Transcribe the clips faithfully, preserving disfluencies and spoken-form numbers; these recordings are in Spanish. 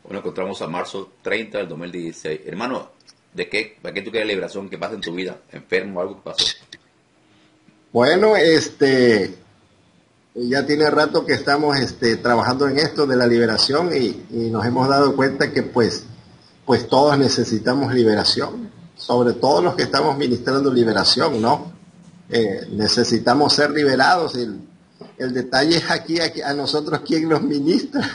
Hoy nos encontramos a marzo treinta del dos mil dieciséis. Hermano, ¿de qué, ¿para qué tú quieres liberación? ¿Qué pasa en tu vida? ¿Enfermo o algo que pasó? Bueno, este, ya tiene rato que estamos este, trabajando en esto de la liberación y, y nos hemos dado cuenta que pues, pues todos necesitamos liberación, sobre todo los que estamos ministrando liberación, ¿no? Eh, necesitamos ser liberados. El, el detalle es aquí, aquí a nosotros quien nos ministra.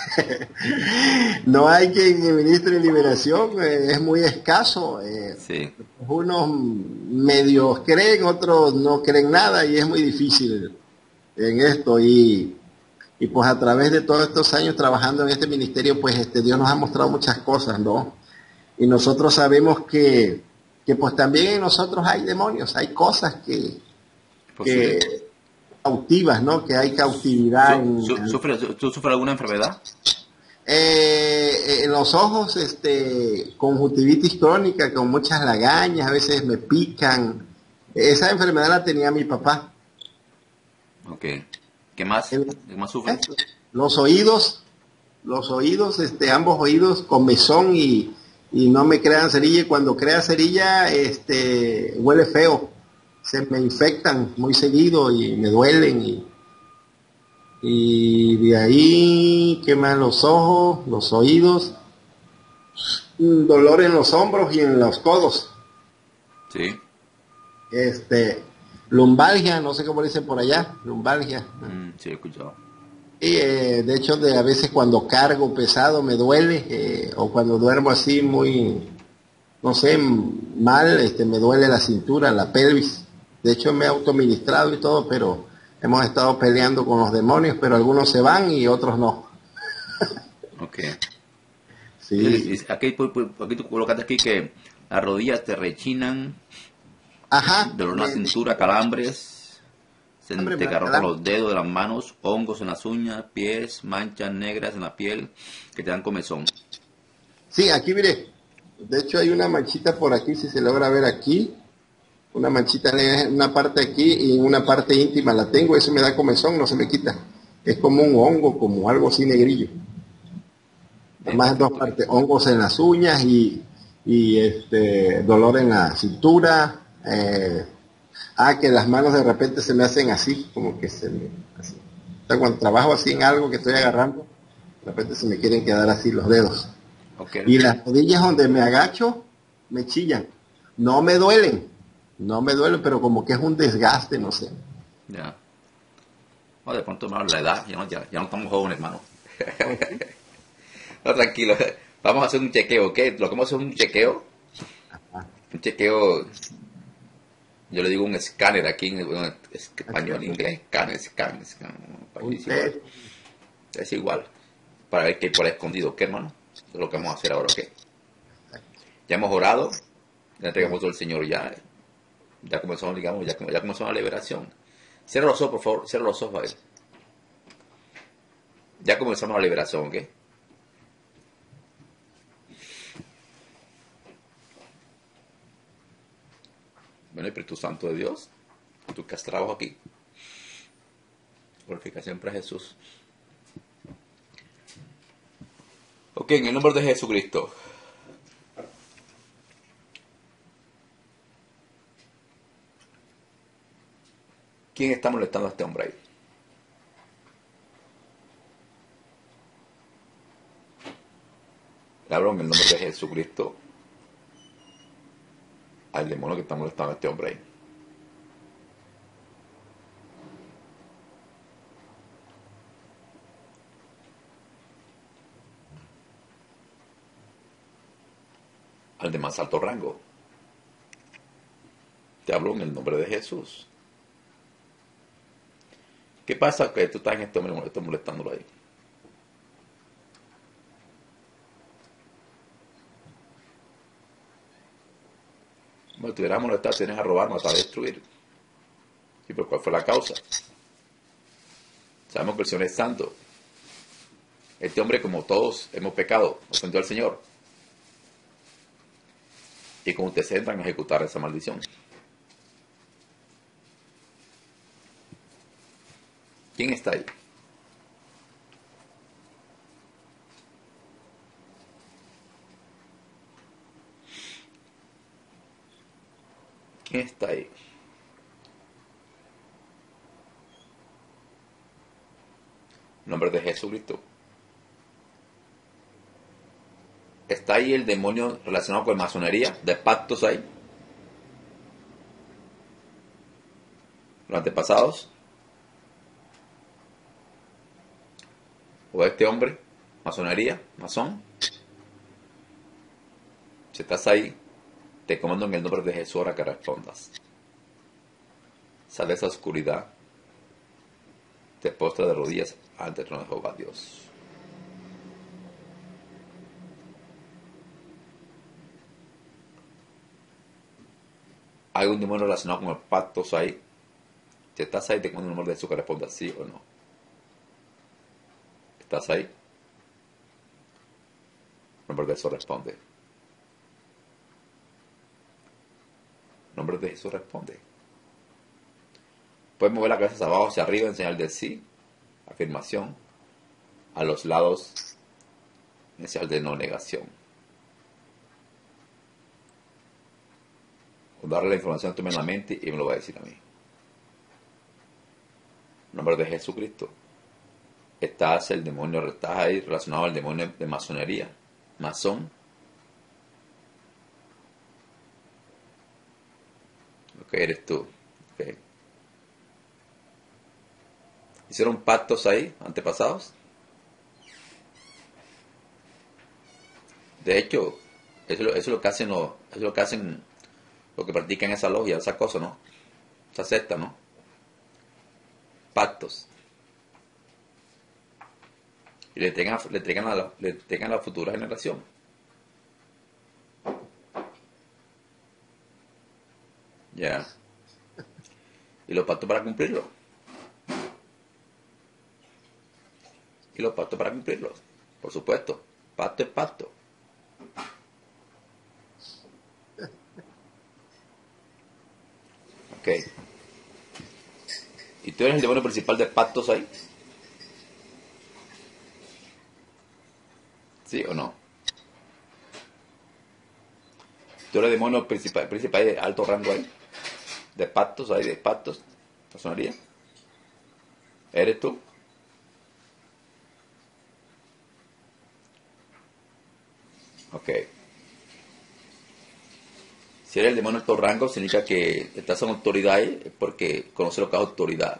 No hay quien ministre liberación, eh, es muy escaso. Eh, Sí, unos medios creen, otros no creen nada y es muy difícil en esto. Y, y pues a través de todos estos años trabajando en este ministerio, pues este Dios nos ha mostrado muchas cosas, ¿no? Y nosotros sabemos que, que pues también en nosotros hay demonios, hay cosas que, es posible. que cautivas, ¿no? Que hay cautividad Su, en, su, ¿sufre, su- ¿Tú sufres alguna enfermedad? eh, en los ojos, este, conjuntivitis crónica, con muchas lagañas, a veces me pican. Esa enfermedad la tenía mi papá. Ok. ¿Qué más? El- ¿Qué más ¿eh? sufres? Los oídos, los oídos, este, ambos oídos comezón y, y no me crean cerilla. Y cuando crea cerilla, este, huele feo. Se me infectan muy seguido y me duelen. Y, y de ahí, ¿qué más? Los ojos, los oídos, un dolor en los hombros y en los codos. Sí. Este, lumbalgia, no sé cómo le dicen por allá, lumbalgia. Mm, sí, he escuchado. Y eh, de hecho, de a veces cuando cargo pesado me duele, eh, o cuando duermo así muy, no sé, mal, este, me duele la cintura, la pelvis. De hecho, me he autoministrado y todo, pero hemos estado peleando con los demonios, pero algunos se van y otros no. Ok. Sí. Y- y Aquí, pu- pu- aquí tú colocaste aquí que las rodillas te rechinan, Ajá, dolor en la me, cintura, calambres, se hambre, me te da agarrotan calambre. los dedos de las manos, hongos en las uñas, pies, manchas negras en la piel que te dan comezón. Sí, aquí mire, de hecho hay una manchita por aquí, si se logra ver aquí, una manchita en una parte aquí y en una parte íntima la tengo, eso me da comezón, no se me quita. Es como un hongo, como algo así negrillo. Bien, Además en dos perfecto. partes, hongos en las uñas y, y este dolor en la cintura. Eh, ah, que las manos de repente se me hacen así, como que se me... Así. O sea, cuando trabajo así en algo que estoy agarrando, de repente se me quieren quedar así los dedos. Ok. Y las rodillas donde me agacho, me chillan. No me duelen, no me duelen, pero como que es un desgaste, no sé. Ya. No, de pronto, hermano, la edad, ya no, ya, ya no estamos jóvenes, hermano. Oh, sí. No, tranquilo. Vamos a hacer un chequeo, ¿ok? Lo que vamos a hacer es un chequeo. Ah, Un chequeo, yo le digo un escáner aquí en, en así, español, en inglés, escáner, escáner, escáner. un Es igual. test. Es igual. Para ver qué hay por ahí escondido, ¿ok, hermano? Eso es lo que vamos a hacer ahora, ¿ok? Ya hemos orado, ya entregamos todo al Señor, ya, ya comenzó, digamos, ya, ya comenzó la liberación. Cierra los ojos, por favor, cierra los ojos a ver. Ya comenzamos la liberación, ¿ok? Bueno, Espíritu Santo de Dios, tú que has trabajado aquí, glorifica siempre a Jesús. Ok, en el nombre de Jesucristo. ¿Quién está molestando a este hombre ahí? Le hablo en el nombre de Jesucristo al demonio que está molestando a este hombre ahí. Al de más alto rango. Te hablo en el nombre de Jesús. ¿Qué pasa que tú estás en este hombre molesto, molestándolo ahí? Bueno, te hubieras molestado, tienes a robar, matar, a destruir. ¿Y por cuál fue la causa? Sabemos que el Señor es santo. Este hombre, como todos, hemos pecado, ofendió al Señor. Y como ustedes entran a ejecutar esa maldición. ¿Quién está ahí? ¿Quién está ahí? En nombre de Jesucristo. ¿Está ahí el demonio relacionado con masonería? ¿De pactos ahí? ¿Los antepasados? ¿O este hombre? ¿Masonería? ¿Masón? Si estás ahí, te comando en el nombre de Jesús ahora que respondas. Sal de esa oscuridad. Te postra de rodillas ante el trono de Jehová Dios. ¿Hay un demonio relacionado con los pactos ahí? Si estás ahí, te comando en el nombre de Jesús que respondas sí o no. ¿Estás ahí? En nombre de Jesús responde. En nombre de Jesús responde. Puedes mover la cabeza hacia abajo, hacia arriba en señal de sí. Afirmación. A los lados en señal de no negación. O darle la información a tu la mente y me lo va a decir a mí. En nombre de Jesucristo. Estás el demonio, estás ahí relacionado al demonio de masonería. Masón. Ok, eres tú. Okay. ¿Hicieron pactos ahí, antepasados? De hecho, eso, eso es lo que hacen los, eso es lo que hacen, lo que practican esa logia, esa cosa, ¿no? Esa secta, ¿no? Pactos. Y le entregan, le entregan a la, le entregan a la futura generación. Ya. Y los pactos para cumplirlos. Y los pactos para cumplirlos. Por supuesto. Pacto es pacto. Ok. ¿Y tú eres el demonio principal de pactos ahí? ¿Sí o no? ¿Tú eres el demonio principal, principal de alto rango ahí? ¿De pactos ahí? ¿De pactos? ¿Masonería? ¿Eres tú? Ok. Si eres el demonio de alto rango, significa que estás en autoridad ahí, es porque conoces lo que es autoridad.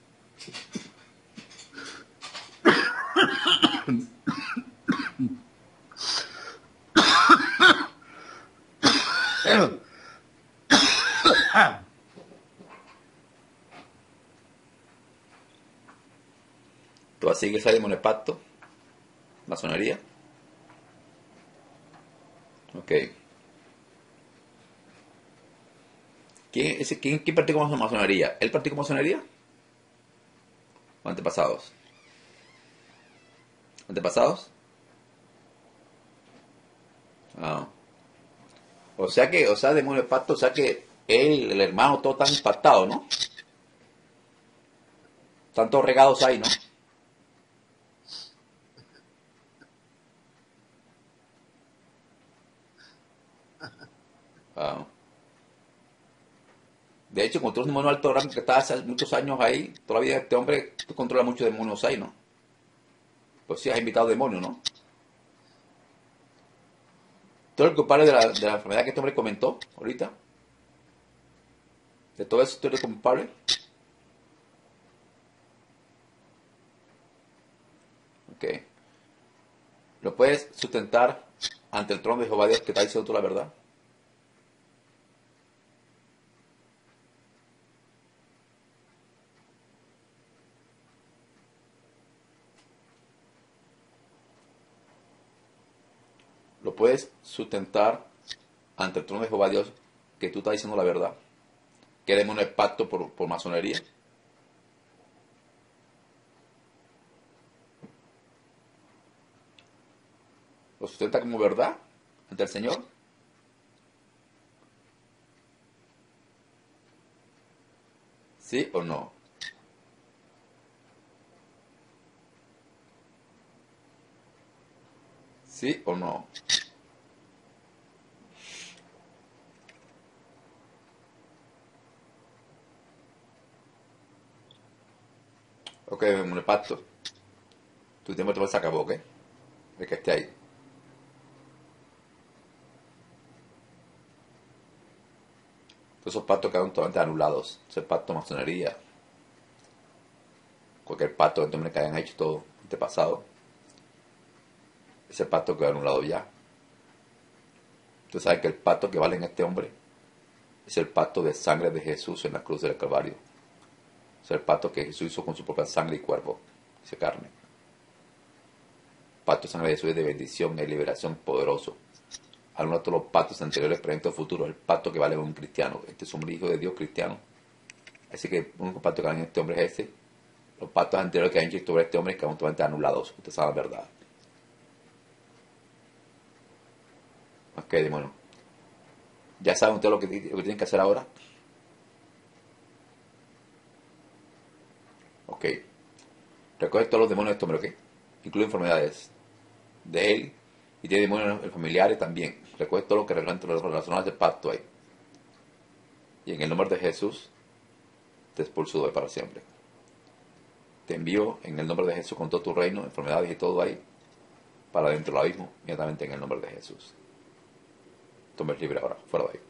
¿Tú así que ese demonio de pacto? ¿Masonería? Ok. ¿Quién, ese, quién, quién practicó masonería? ¿Él practicó masonería? ¿O antepasados? ¿Antepasados? Ah. O sea que, o sea, demonio de pacto, o sea que él, el hermano, todo tan impactado, ¿no? Tantos regados hay, ¿no? Ah. De hecho, controlas un demonio de alto rango que está hace muchos años ahí, todavía este hombre, tú controlas muchos demonios ahí, ¿no? Pues sí, has invitado demonios, ¿no? ¿Tú eres el culpable de la, de la enfermedad que este hombre comentó ahorita? ¿De todo eso tú eres culpable? Ok. ¿Lo puedes sustentar ante el trono de Jehová Dios que está diciendo tú la verdad? ¿Lo puedes sustentar ante el trono de Jehová Dios que tú estás diciendo la verdad? ¿Que demonio de pacto por, por masonería? ¿Lo sustenta como verdad ante el Señor? ¿Sí o no? ¿Sí o no? Ok, un pacto. Tu tiempo te se acabó, ¿ok? El que esté ahí. Todos esos pactos quedaron totalmente anulados. Ese pacto de masonería. Cualquier pacto que que hayan hecho todo este pasado. Ese pacto quedó anulado ya. Tú sabes que el pacto que vale en este hombre es el pacto de sangre de Jesús en la cruz del Calvario. Es el pacto que Jesús hizo con su propia sangre y cuerpo, y carne. El pacto de sangre de Jesús es de bendición y liberación poderoso. Al de todos los pactos anteriores, presentes o futuros, el pacto que vale en un cristiano. Este es un hijo de Dios cristiano. Así que el único pacto que vale en este hombre es ese. Los pactos anteriores que han hecho sobre este hombre quedan totalmente anulados. Usted sabe la verdad. Ok, demonio. ¿Ya saben ustedes lo que, lo que tienen que hacer ahora? Ok. Recoge todos los demonios de este hombre, ¿ok? Incluye enfermedades de él y tiene demonios familiares también. Recoge todo lo que relaciona a ese pacto ahí. Y en el nombre de Jesús te expulso de hoy para siempre. Te envío en el nombre de Jesús con todo tu reino, enfermedades y todo ahí, para dentro del abismo, inmediatamente en el nombre de Jesús. Tú me eres libre ahora, fuera de ahí.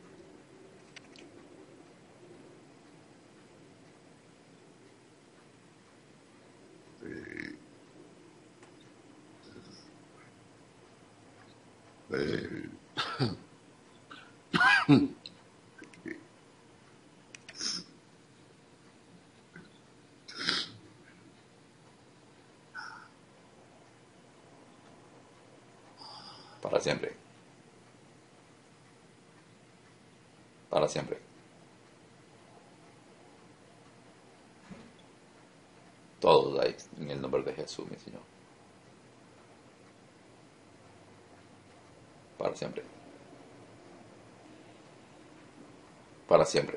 Para siempre. Para siempre. Todos ahí, en el nombre de Jesús, mi Señor. Para siempre. Para siempre.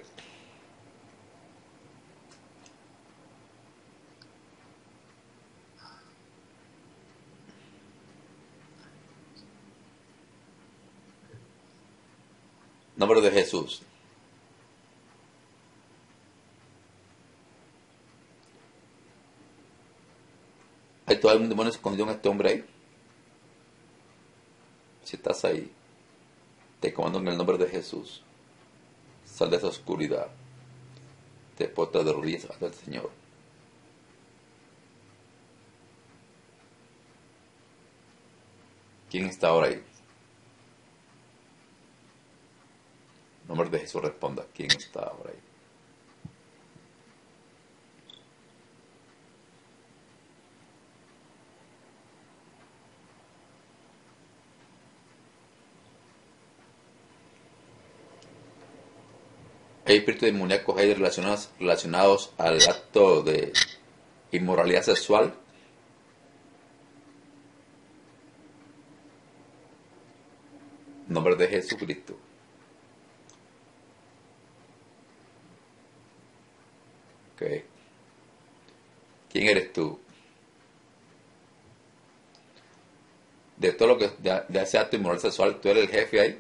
Nombre de Jesús. ¿Hay todo algún demonio escondido en este hombre ahí? Si estás ahí, te comando en el nombre de Jesús. Sal de esa oscuridad. Te postras de rodillas ante el Señor. ¿Quién está ahora ahí? En nombre de Jesús responda. ¿Quién está ahora ahí? Hay espíritus demoníacos ahí relacionados, relacionados al acto de inmoralidad sexual. En nombre de Jesucristo. Okay. ¿Quién eres tú? De todo lo que de, de ese acto inmoral sexual, tú eres el jefe ahí.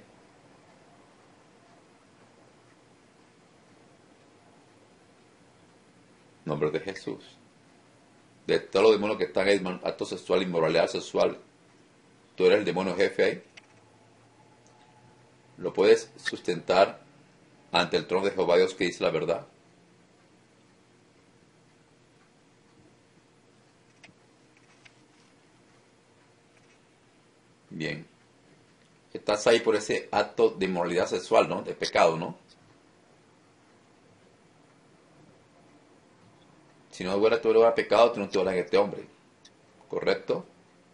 En nombre de Jesús. De todos los demonios que están en acto sexual, inmoralidad sexual, tú eres el demonio jefe ahí. Lo puedes sustentar ante el trono de Jehová Dios que dice la verdad. Bien. Estás ahí por ese acto de inmoralidad sexual, ¿no? De pecado, ¿no? Si no hubiera tu lugar pecado, tú no te en este hombre. ¿Correcto?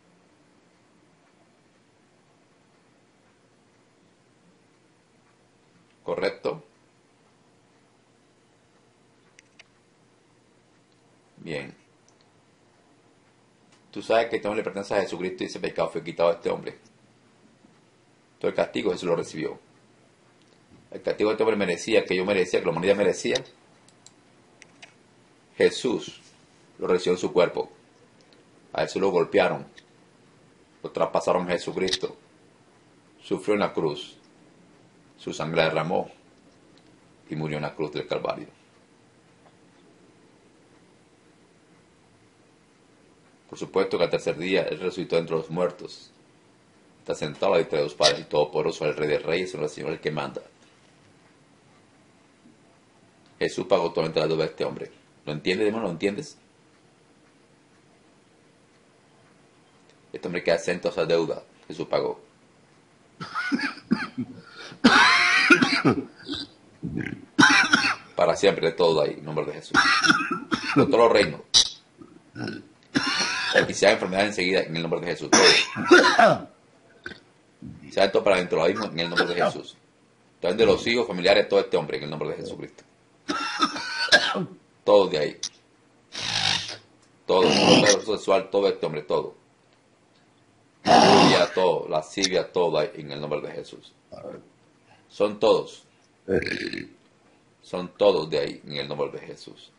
¿Correcto? Bien. Tú sabes que este hombre le pertenece a Jesucristo y ese pecado fue quitado a este hombre. Todo el castigo Jesús lo recibió. El castigo de este hombre merecía, que yo merecía, que la humanidad merecía. Jesús lo recibió en su cuerpo. A Jesús lo golpearon. Lo traspasaron a Jesucristo. Sufrió en la cruz. Su sangre derramó. Y murió en la cruz del Calvario. Por supuesto que al tercer día Él resucitó entre los muertos. Está sentado a la diestra de los padres y todopoderoso, el Rey de Reyes, el Señor, el que manda. Jesús pagó totalmente la deuda de este hombre. ¿Lo entiendes, hermano? ¿Lo entiendes? Este hombre queda exento a esa deuda. Jesús pagó. Para siempre, de todo ahí, en nombre de Jesús. De todos los reinos. Y si hay enfermedad enseguida, en el nombre de Jesús. Todo. Y se ha todo para dentro lo mismo, en el nombre de Jesús. También de los hijos, familiares, todo este hombre, en el nombre de Jesucristo. Todo de ahí. Todo. Todo sexual, todo este hombre, todo. La lluvia, todo. La lascivia, todo ahí, en el nombre de Jesús. Son todos. Son todos de ahí, en el nombre de Jesús.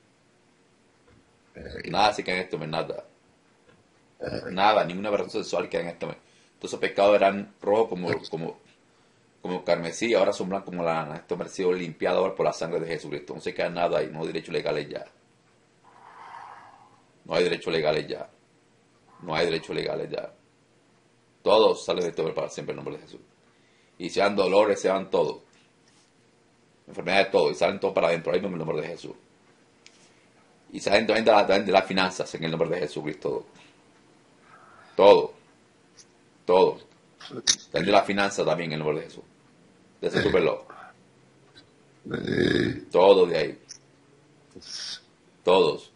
Nada se queda en este hombre, nada. Nada, ninguna aberración sexual queda en este hombre. Todos esos pecados eran rojos como, como, como carmesí, ahora son blancos como la lana. Este hombre ha sido limpiado ahora por la sangre de Jesucristo. No se queda nada ahí, no hay derechos legales ya. No hay derechos legales ya. No hay derechos legales ya. Todos salen de este hombre para siempre en el nombre de Jesús. Y sean dolores, sean todo. Enfermedades, todo. Y salen todos para adentro, ahí mismo en el nombre de Jesús. Y salen también de, la, de las finanzas en el nombre de Jesucristo. Todo. Todo. Salen de las finanzas también en el nombre de Jesús. De ese tu reloj. Todo de ahí. Todos.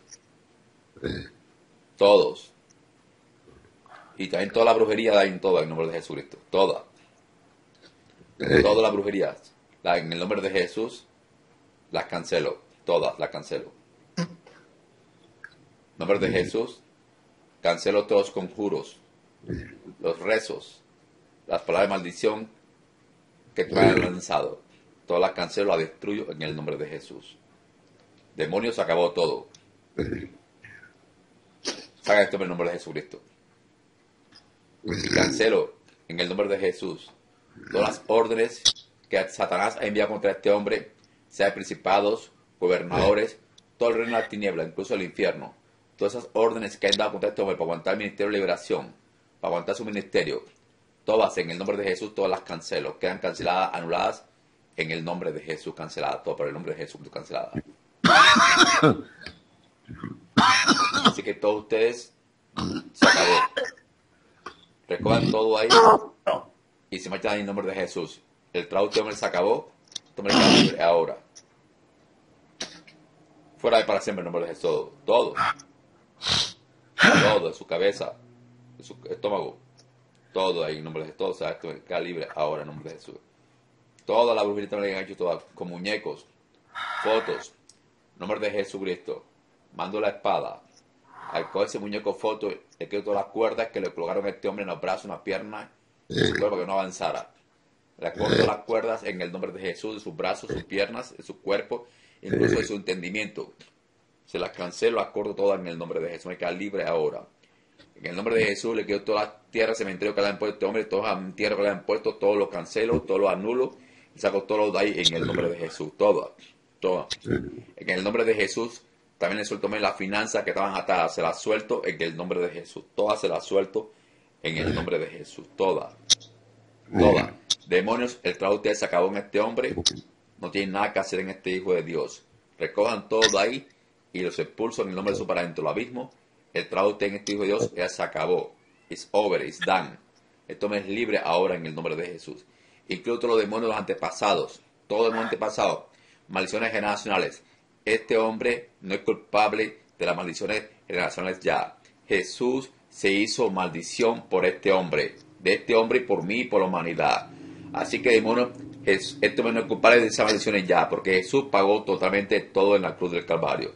Todos. Y también toda la brujería da en todo en el nombre de Jesucristo. Toda. Todas las brujerías. La, en el nombre de Jesús las cancelo. Todas las cancelo. En el nombre de Jesús cancelo todos los conjuros. Los rezos. Las palabras de maldición que tú hayas lanzado. Todas las cancelo, las destruyo en el nombre de Jesús. Demonios, acabó todo. Saca esto en el nombre de Jesucristo. Y cancelo en el nombre de Jesús todas las órdenes que Satanás ha enviado contra este hombre, sea principados, gobernadores, todo el reino de la tiniebla, incluso el infierno. Todas esas órdenes que han dado contra este hombre para aguantar el ministerio de liberación, para aguantar su ministerio, todas en el nombre de Jesús, todas las cancelo. Quedan canceladas, anuladas en el nombre de Jesús, canceladas. Todo por el nombre de Jesús, canceladas. Así que todos ustedes se acabó. Recojan todo ahí y se marchan en el nombre de Jesús. El trabajo de este hombre se acabó. Este hombre está libre ahora. Fuera de para siempre en el nombre de Jesús. Todo. Todo, de su cabeza, de su estómago. Todo ahí en nombre de Jesús. Todo se va a quedar libre ahora en nombre de Jesús. Toda la brujería también le han hecho todas, con muñecos, fotos. En nombre de Jesucristo. Mando la espada. Al coger ese muñeco foto, le quedó todas las cuerdas que le colocaron a este hombre en los brazos, en las piernas, en su cuerpo para que no avanzara. Le corto las cuerdas en el nombre de Jesús, de sus brazos, sus piernas, de su cuerpo, incluso de su entendimiento. Se las cancelo, las corto todas en el nombre de Jesús. Me queda libre ahora. En el nombre de Jesús le quedó todas las tierras, cementerio que le han puesto a este hombre, todas las tierras que le han puesto, todo lo cancelo, todo lo anulo, y saco todo lo de ahí en el nombre de Jesús. Todas, todas. En el nombre de Jesús. También le suelto las finanzas que estaban atadas, se las suelto en el nombre de Jesús. Todas se las suelto en el nombre de Jesús. Todas. Todas. Demonios, el trabajo de ustedes se acabó en este hombre. No tienen nada que hacer en este Hijo de Dios. Recojan todo de ahí y los expulso en el nombre de Jesús para dentro del abismo. El trabajo de ustedes en este Hijo de Dios ya se acabó. It's over, it's done. Este hombre es libre ahora en el nombre de Jesús. Incluso todos los demonios de los antepasados. Todos los antepasados. Maldiciones generacionales. Este hombre no es culpable de las maldiciones generacionales ya. Jesús se hizo maldición por este hombre. De este hombre y por mí y por la humanidad. Así que, demonios, este hombre no es culpable de esas maldiciones ya. Porque Jesús pagó totalmente todo en la cruz del Calvario.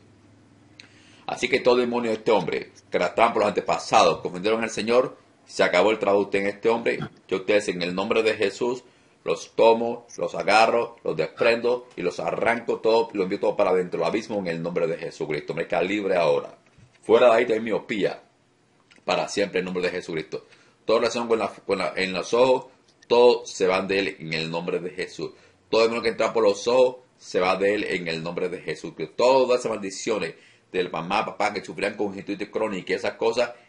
Así que todo demonio de este hombre, que arrastraban por los antepasados, confundieron al Señor, se acabó el trabajo de usted en este hombre. Yo ustedes en el nombre de Jesús los tomo, los agarro, los desprendo y los arranco todo y los envío todo para dentro del abismo en el nombre de Jesucristo. Me queda libre ahora. Fuera de ahí de miopía. Para siempre en el nombre de Jesucristo. Todo relación con la, con la, en los ojos, todo se va de él en el nombre de Jesús. Todo el mundo que entra por los ojos se va de él en el nombre de Jesús. Todas esas maldiciones del mamá, papá que sufrían conjuntivitis crónica y esas cosas,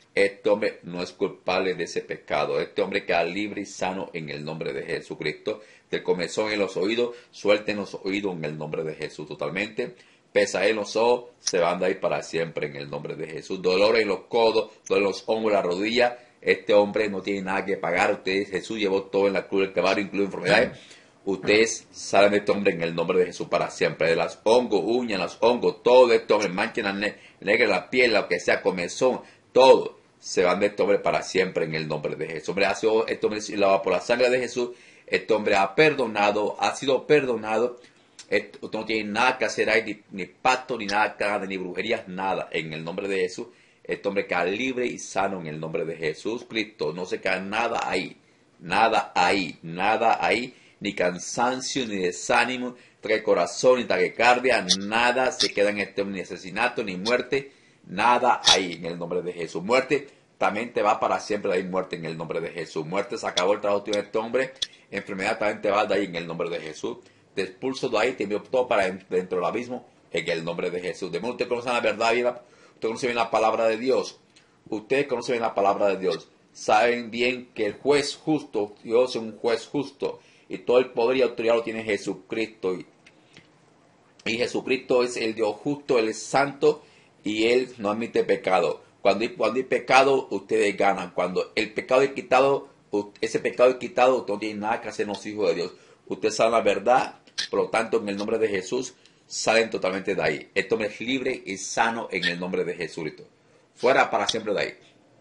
Este hombre no es culpable de ese pecado. Este hombre queda libre y sano en el nombre de Jesucristo. Del comezón en los oídos, suelten los oídos en el nombre de Jesús totalmente. Pesa en los ojos, se van a ir para siempre en el nombre de Jesús. Dolor en los codos, dolor en los hombros, la rodilla. Este hombre no tiene nada que pagar. Ustedes, Jesús llevó todo en la cruz del Calvario, incluido enfermedades. Ustedes salen de este hombre en el nombre de Jesús para siempre. De las hongos, uñas, las hongos, todo de este hombre, manchen la ne negra la piel, lo que sea, comezón, todo. Se van de este hombre para siempre en el nombre de Jesús. Hombre, ha sido, este hombre es lavado por la sangre de Jesús. Este hombre ha perdonado, ha sido perdonado. Este, usted no tiene nada que hacer ahí, ni, ni pacto, ni nada, nada, ni brujerías, nada. En el nombre de Jesús, este hombre queda libre y sano en el nombre de Jesús Cristo. No se queda nada ahí, nada ahí, nada ahí, ni cansancio, ni desánimo, trae corazón, ni taquicardia, nada se queda en este hombre, ni asesinato, ni muerte. Nada ahí en el nombre de Jesús. Muerte también te va para siempre de ahí, muerte en el nombre de Jesús. Muerte, se acabó el trabajo de este hombre. Enfermedad también te va de ahí en el nombre de Jesús. Te expulso de ahí, te envío todo para dentro del abismo en el nombre de Jesús. De modo que usted conoce la verdad, bien, usted conoce bien la palabra de Dios. Ustedes conocen bien la palabra de Dios. Saben bien que el juez justo, Dios es un juez justo. Y todo el poder y autoridad lo tiene Jesucristo. Y, y Jesucristo es el Dios justo, Él es santo. Y Él no admite pecado. Cuando hay, cuando hay pecado, ustedes ganan. Cuando el pecado es quitado, ese pecado es quitado, usted no tiene nada que hacer los hijos de Dios. Ustedes saben la verdad, por lo tanto, en el nombre de Jesús, salen totalmente de ahí. Este hombre es libre y sano en el nombre de Jesucristo. Fuera para siempre de ahí.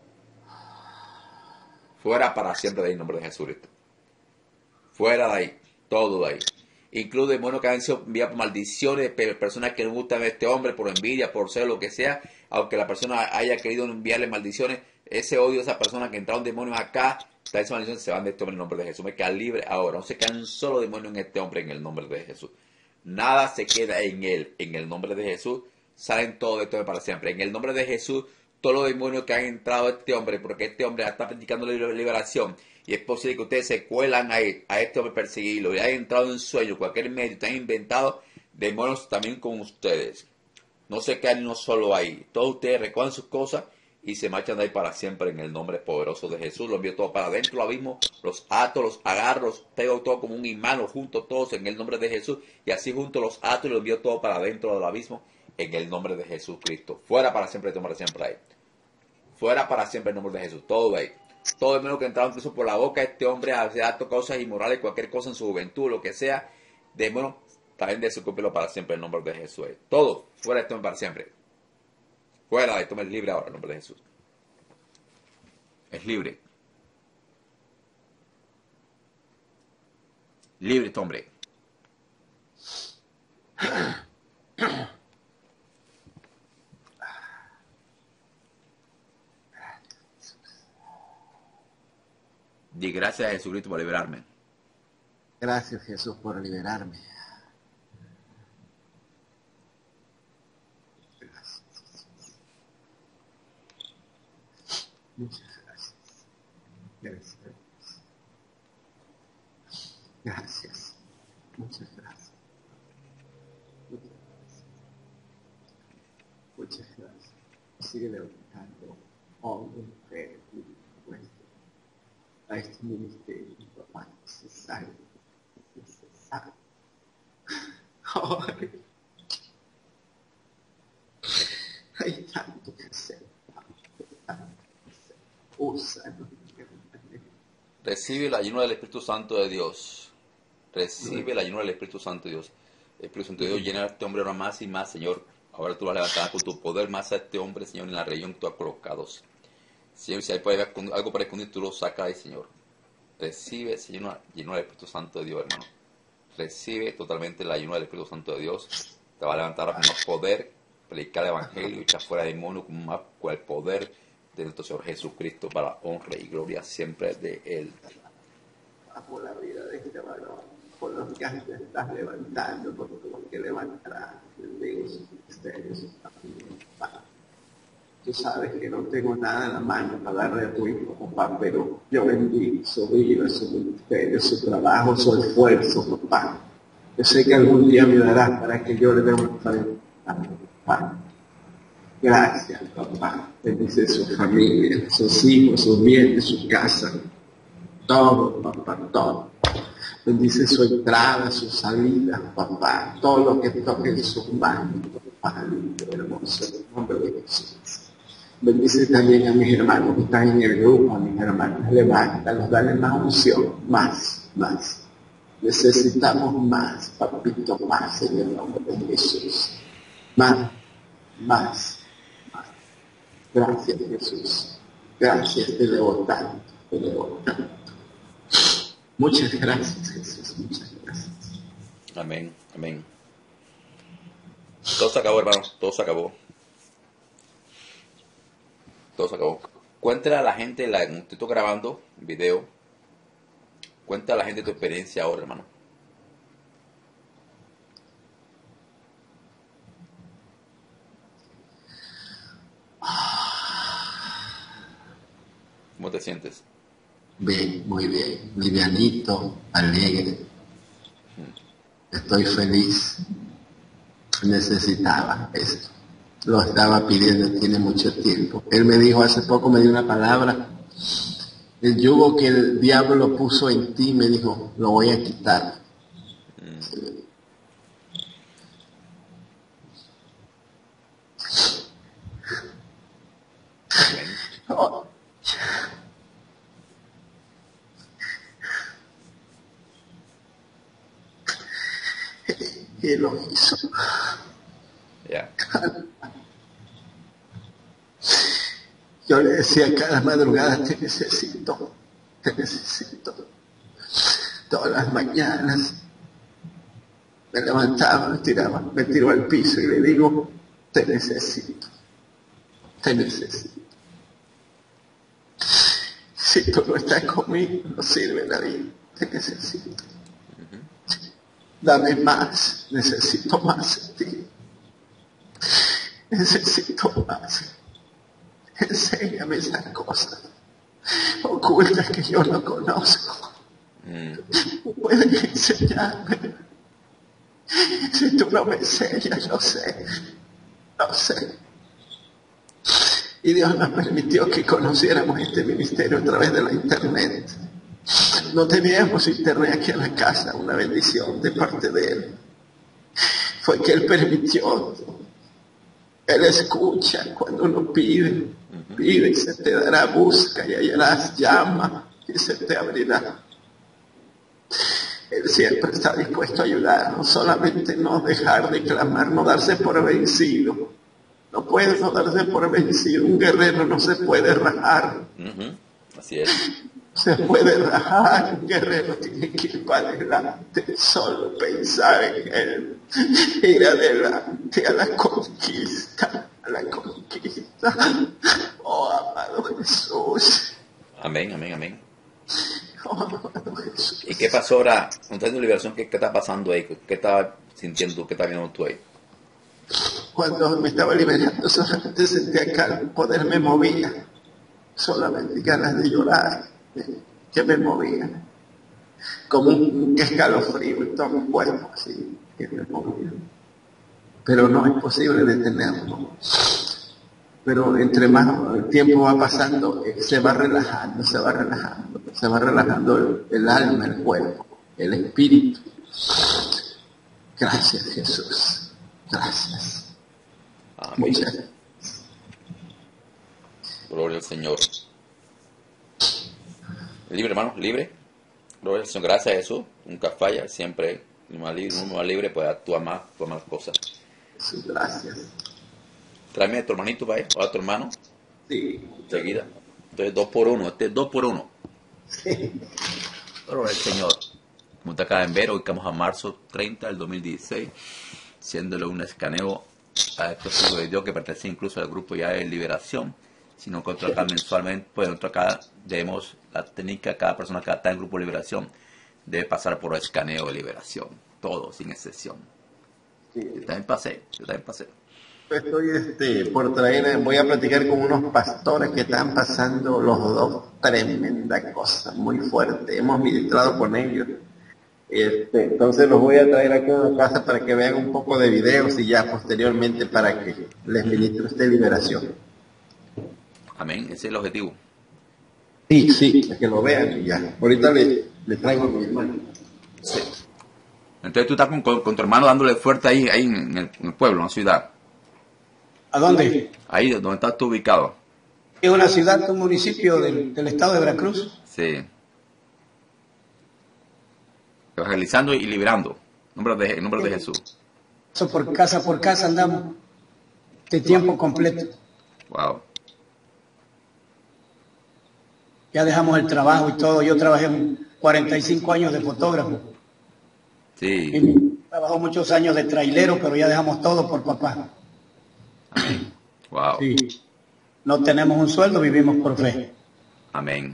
Fuera para siempre de ahí en el nombre de Jesucristo. Fuera de ahí. Todo de ahí. Incluso demonios que han sido enviados por maldiciones, personas que no gustan a este hombre por envidia, por ser lo que sea, aunque la persona haya querido enviarle maldiciones, ese odio a esa persona que entraron demonios acá, esas maldiciones se van de este hombre en el nombre de Jesús. Me queda libre ahora, no se queda un solo demonio en este hombre en el nombre de Jesús. Nada se queda en él, en el nombre de Jesús, salen todos de este hombre para siempre. En el nombre de Jesús, todos los demonios que han entrado a este hombre, porque este hombre está practicando la liberación, y es posible que ustedes se cuelan a, él, a este hombre perseguirlo, y hayan entrado en sueño, cualquier medio, te han inventado demonios también con ustedes. No se quedan uno solo ahí. Todos ustedes recogen sus cosas y se marchan de ahí para siempre en el nombre poderoso de Jesús. Los envío todo para adentro del abismo, los ato, los agarro, los pego todo como un imán, los junto todos en el nombre de Jesús, y así junto los ato y los envío todo para adentro del abismo en el nombre de Jesucristo. Fuera para siempre, para siempre ahí. Fuera para siempre en el nombre de Jesús. Todo ahí. Todo el menos que entraba incluso por la boca, este hombre hace acto cosas inmorales, cualquier cosa en su juventud, lo que sea, demonio, también de su cumplirlo para siempre en el nombre de Jesús. Todo, fuera de este hombre para siempre. Fuera de este hombre, es libre ahora en el nombre de Jesús. Es libre. Libre este hombre. Di gracias a Jesucristo por liberarme. Gracias, Jesús, por liberarme. Gracias. Muchas gracias. Gracias. Gracias. Muchas gracias. Muchas gracias. Muchas gracias. Sigue levantando hombre, mujer, nuestro a este ministerio, papá, necesario, necesario. Ay, hay tanto que hacer, tanto que hacer. Úsanos. Recibe el ayuno del Espíritu Santo de Dios. Recibe el ayuno del Espíritu Santo de Dios. El Espíritu Santo de Dios llena a este hombre ahora más y más, Señor. Ahora tú vas a levantar con tu poder más a este hombre, Señor, en la región que tú has colocado. Señor, si hay algo para esconder, tú lo sacas ahí, Señor. Recibe, Señor, lleno del Espíritu Santo de Dios, hermano. Recibe totalmente el ayuno del Espíritu Santo de Dios. Te va a levantar con más poder, predicar el Evangelio, echar fuera demonios con, más, con el poder de nuestro Señor Jesucristo para honra y gloria siempre de Él. Por la vida de este varón, por los que te estás levantando, por lo que levantarás. Bendigo sus misterios, papá. Tú sabes que no tengo nada en la mano para darle a tu hijo, papá, pero yo bendigo su vida, su ministerio, su trabajo, su esfuerzo, papá. Yo sé que algún día me darás para que yo le dé una palabra, papá. Gracias, papá. Bendice su familia, sus hijos, sus bienes, su casa. Todo, papá, todo. Bendice su entrada, su salida, papá. Todo lo que toque en sus manos, papá, lindo, hermoso, en el nombre de Jesús. Bendice también a mis hermanos que están en el grupo, a mis hermanos. Levántalos, dale más unción, más, más. Necesitamos más, papito, más en el nombre de Jesús. Más, más, más. Gracias, Jesús. Gracias, te debo tanto, te debo tanto. Muchas gracias, Jesús, muchas gracias. Amén, amén. Todo se acabó, hermano, todo se acabó. Todo se acabó. Cuéntale a la gente, la, te estoy grabando un video. Cuéntale a la gente tu experiencia ahora, hermano. ¿Cómo te sientes? Bien, muy bien, livianito, alegre. Estoy feliz. Necesitaba esto. Lo estaba pidiendo, tiene mucho tiempo. Él me dijo hace poco, me dio una palabra. El yugo que el diablo puso en ti, me dijo, lo voy a quitar. Mm. Oh. Y lo hizo. Yeah. Yo le decía cada madrugada, te necesito, te necesito. Todas las mañanas me levantaba, me tiraba, me tiro al piso y le digo, te necesito, te necesito. Si tú no estás conmigo, no sirve la vida, te necesito. Dame más, necesito más de ti. Necesito más. Enséñame esas cosas ocultas que yo no conozco. Mm. Puedes enseñarme. Si tú no me enseñas, yo sé. No sé. Y Dios nos permitió que conociéramos este ministerio a través de la internet. No teníamos internet aquí en la casa, una bendición de parte de Él. Fue que Él permitió. Él escucha cuando uno pide, pide y se te dará, busca y hallarás, llama y se te abrirá. Él siempre está dispuesto a ayudarnos, solamente no dejar de clamar, no darse por vencido. No puede no darse por vencido, un guerrero no se puede rajar. Uh-huh. Así es. Se puede rajar, un guerrero tiene que ir para adelante, solo pensar en él, ir adelante a la conquista, a la conquista. Oh, amado Jesús. Amén, amén, amén. Oh, amado Jesús. ¿Y qué pasó ahora? Contando de liberación, ¿qué, ¿qué está pasando ahí? ¿Qué estaba sintiendo? ¿Qué está viendo tú ahí? Cuando me estaba liberando, solamente sentía que el poder me movía, solamente ganas de llorar. Que me movía como un escalofrío en todo mi cuerpo, así que me movía, pero no es posible detenerlo. Pero entre más el tiempo va pasando, se va relajando, se va relajando, se va relajando el, el alma, el cuerpo, el espíritu. Gracias, Jesús, gracias. Amén. Muchas gracias. Gloria al Señor. Libre, hermano, libre. Gloria al Señor. Gracias a Jesús. Nunca falla. Siempre uno más libre, uno más libre puede actuar más, actuar más cosas. Sí, gracias. Tráeme a tu hermanito, vaya, o a tu hermano. Sí. Enseguida. Entonces, dos por uno. Este es dos por uno. Sí. Gloria al Señor. Como te acaban de ver, hoy estamos a marzo treinta del dos mil dieciséis, haciéndole un escaneo a estos hijos de Dios que pertenecen incluso al grupo ya de liberación. Si nosotros acá mensualmente, pues nosotros acá debemos la técnica, cada persona que está en el grupo de liberación debe pasar por el escaneo de liberación, todo, sin excepción. Sí. Yo también pasé, yo también pasé. Estoy este, por traer, voy a platicar con unos pastores que están pasando los dos tremenda cosa, muy fuerte. Hemos ministrado con ellos Este, entonces los voy a traer aquí a la casa para que vean un poco de videos y ya posteriormente para que les ministre usted liberación. Amén, ese es el objetivo. Sí, sí, para que lo vean y ya. Ahorita le, le traigo a mi hermano. Sí. Entonces tú estás con, con, con tu hermano dándole fuerte ahí, ahí en el, en el pueblo, en la ciudad. ¿A dónde? Ahí donde estás tú ubicado. Es una ciudad, un municipio del, del estado de Veracruz. Sí. Evangelizando y liberando. En nombre de, en nombre de Jesús. Eso por casa por casa andamos. De tiempo completo. Wow. Ya dejamos el trabajo y todo. Yo trabajé cuarenta y cinco años de fotógrafo. Sí. Y trabajó muchos años de trailero, pero ya dejamos todo por papá. Amén. Wow. Sí. No tenemos un sueldo, vivimos por fe. Amén.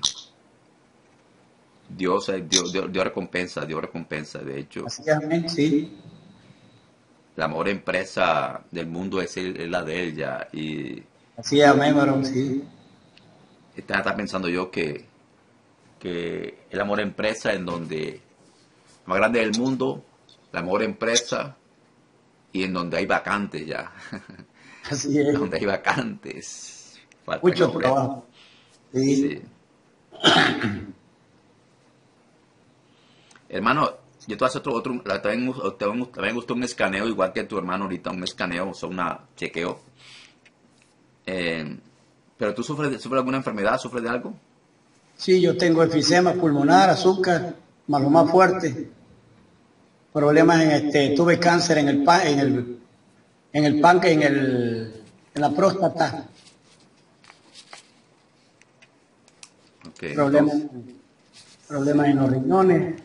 Dios, Dios, Dios, Dios recompensa, Dios recompensa. De hecho, Así es, amén, sí. la mejor empresa del mundo es, el, es la de él ya. Y Así es, amén, varón, sí. está, está pensando yo que, que es la mejor empresa en donde la más grande del mundo, la mejor empresa y en donde hay vacantes ya. Así es. Donde hay vacantes. Falta Mucho que trabajo. Sí. Sí. Hermano, yo te voy a hacer otro, otro también, también, también gustó un escaneo, igual que tu hermano ahorita, un escaneo, o sea, una chequeo. Eh, pero tú sufres, de- sufres de alguna enfermedad, sufres de algo. Sí, yo tengo enfisema pulmonar, azúcar, más lo más fuerte. Problemas en este, tuve cáncer en el pa- en el en el páncreas, en el en la próstata. Okay, Problemas, entonces, problemas en los riñones,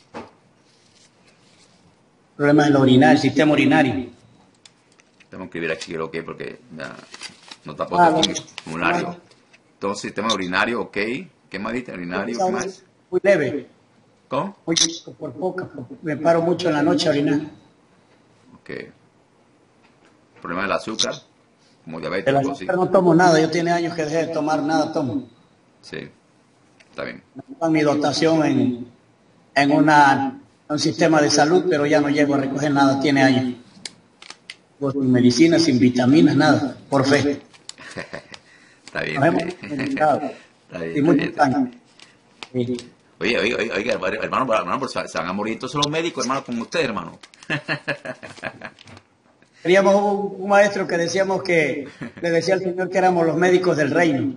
problemas en la urinaria, el sistema urinario. tengo que escribir aquí, ok, porque ya no está Ah, puesto no, aquí en el formulario. no, Entonces, sistema urinario, ok. ¿Qué más dijiste? Urinario, ¿qué más? muy leve, ¿Cómo? muy por poca, porque me paro mucho en la noche a orinar. Ok. Problema del azúcar, como diabetes, El algo así. azúcar no tomo nada, yo tiene años que dejé de tomar nada, tomo. Sí, está bien. Pongo mi dotación en, en una, un sistema de salud, pero ya no llego a recoger nada, tiene años. Pues, sin medicinas, sin vitaminas, nada, por fe. Está bien, Nos hemos está bien. alimentado. Está bien, Y está bien, muchos está bien. años. Sí. Oye, oye, oye, oye, hermano, hermano, hermano, pues se se van a morir todos los médicos, hermano, como usted, hermano. Teníamos un, un maestro que decíamos que le decía al Señor que éramos los médicos del reino.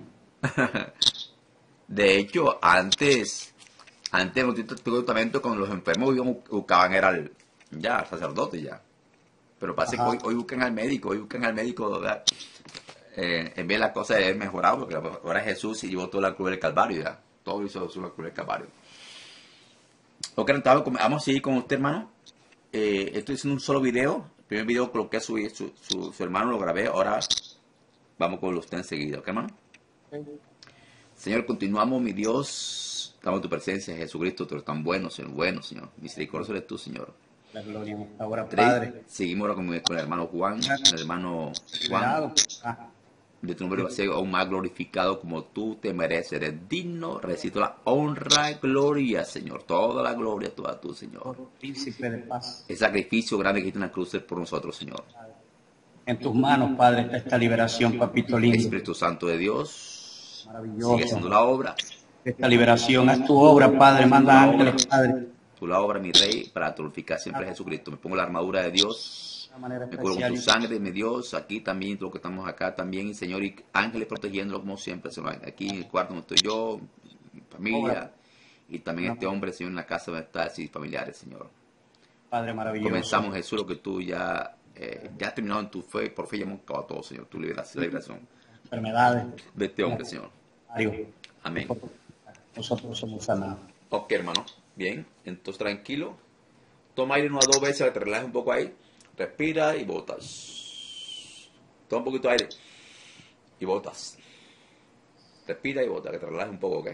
De hecho, antes, antes en el Antiguo Testamento, cuando los enfermos iban, buscaban era el, ya, el sacerdote ya. Pero pasa que Ajá. hoy, hoy buscan al médico, hoy buscan al médico, ¿verdad? Eh, en vez de la cosa de mejorado, porque ahora Jesús se llevó toda la cruz del Calvario ya. Todo hizo sobre la cruz del Calvario. Ok, entonces, vamos a seguir con usted, hermano. Eh, estoy haciendo un solo video. El primer video coloqué a su, su, su, su hermano, lo grabé. Ahora vamos con usted enseguida, ¿ok, hermano? Señor, continuamos, mi Dios. Estamos en tu presencia, Jesucristo. Tú eres tan bueno, Señor. Bueno, Señor. Misericordioso eres tú, Señor. La gloria en esta hora, Tres, Padre. seguimos ahora con, con el hermano Juan. El hermano Juan. Liberado. Ah, De tu nombre va a ser aún más glorificado como tú te mereces. Eres digno, recito la honra y gloria, Señor. Toda la gloria, toda tú, Señor. por príncipe de paz. El sacrificio grande que hiciste en la cruz es por nosotros, Señor. En tus manos, Padre, está esta liberación, papito lindo. Espíritu Santo de Dios, sigue Maravilloso. haciendo la obra. Esta liberación, haz tu obra, Padre. Manda ángeles, Padre. Tú la obra, mi Rey, para glorificar siempre a Jesucristo. Me pongo la armadura de Dios. De una manera Me cubro con tu especial. sangre, mi Dios, aquí también, lo que estamos acá también, y Señor, y ángeles protegiéndolo como siempre, Señor, aquí en el cuarto donde estoy yo, mi familia, y también este hombre, Señor, en la casa donde estás, y familiares, Señor. Padre maravilloso. Comenzamos, Jesús, lo que tú ya, eh, ya has terminado en tu fe, por fe ya hemos acabado todo, Señor, tu liberación, la liberación Enfermedades. de este hombre, Señor. Mario, Amén. nosotros somos sanados. Ok, hermano, bien, entonces tranquilo, toma aire unas dos veces para que te relajes un poco ahí, respira y botas. Toma un poquito de aire y botas. Respira y bota, que te relajes un poco, ¿ok?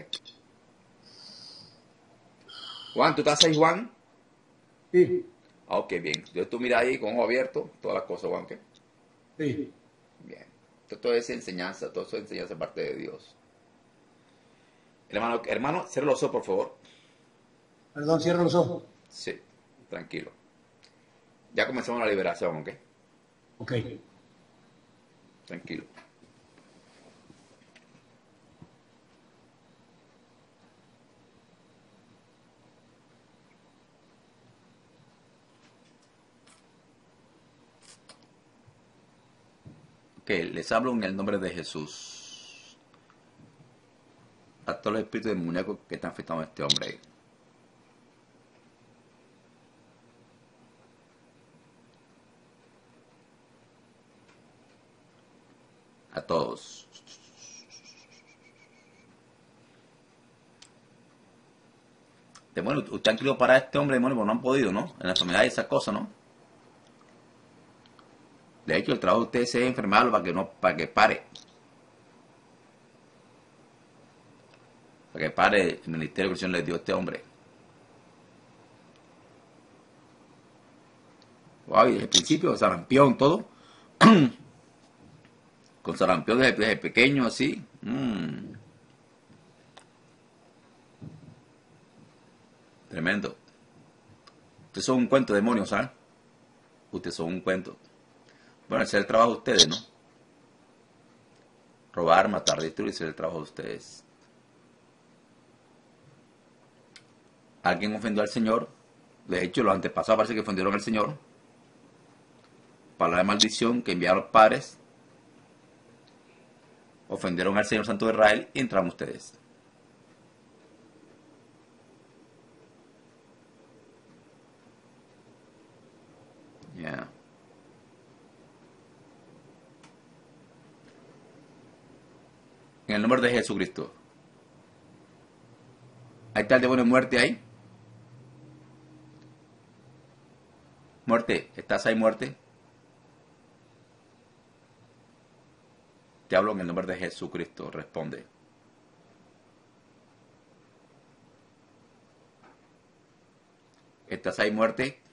Juan, ¿tú estás ahí, Juan? Sí, Ah, ok, bien. Yo tú mira ahí con ojo abierto, todas las cosas, Juan, ¿ok? sí. Bien. Esto todo es enseñanza, todo eso es enseñanza parte de Dios. Hermano, hermano, cierra los ojos, por favor. Perdón, cierra los ojos. Sí, tranquilo. Ya comenzamos la liberación, ¿ok? Ok. Tranquilo. Ok, les hablo en el nombre de Jesús. A todos los espíritus demoníacos que están afectando a este hombre. A todos. Demonio, ustedes han querido parar a este hombre, demonio, pero no han podido, ¿no? En la enfermedad y esas cosas, ¿no? De hecho, el trabajo de ustedes es enfermarlo para que no, para que pare. Para que pare el ministerio que el Señor le dio a este hombre. Wow, y desde el principio, sarampión, todo. Con sarampión desde, desde pequeño, así. Mm. Tremendo. Ustedes son un cuento, demonios, ¿sabes? Ustedes son un cuento. Bueno, ese es el trabajo de ustedes, ¿no? Robar, matar, destruir, ese es el trabajo de ustedes. Alguien ofendió al Señor. De hecho, los antepasados parece que ofendieron al Señor. Palabra de maldición que enviaron los padres. Ofendieron al Señor Santo de Israel y entraron ustedes. Ya. Yeah. En el nombre de Jesucristo. Ahí está el demonio de muerte ahí. Muerte, ¿estás ahí, muerte? Te hablo en el nombre de Jesucristo, responde. ¿Estás ahí, muerte? En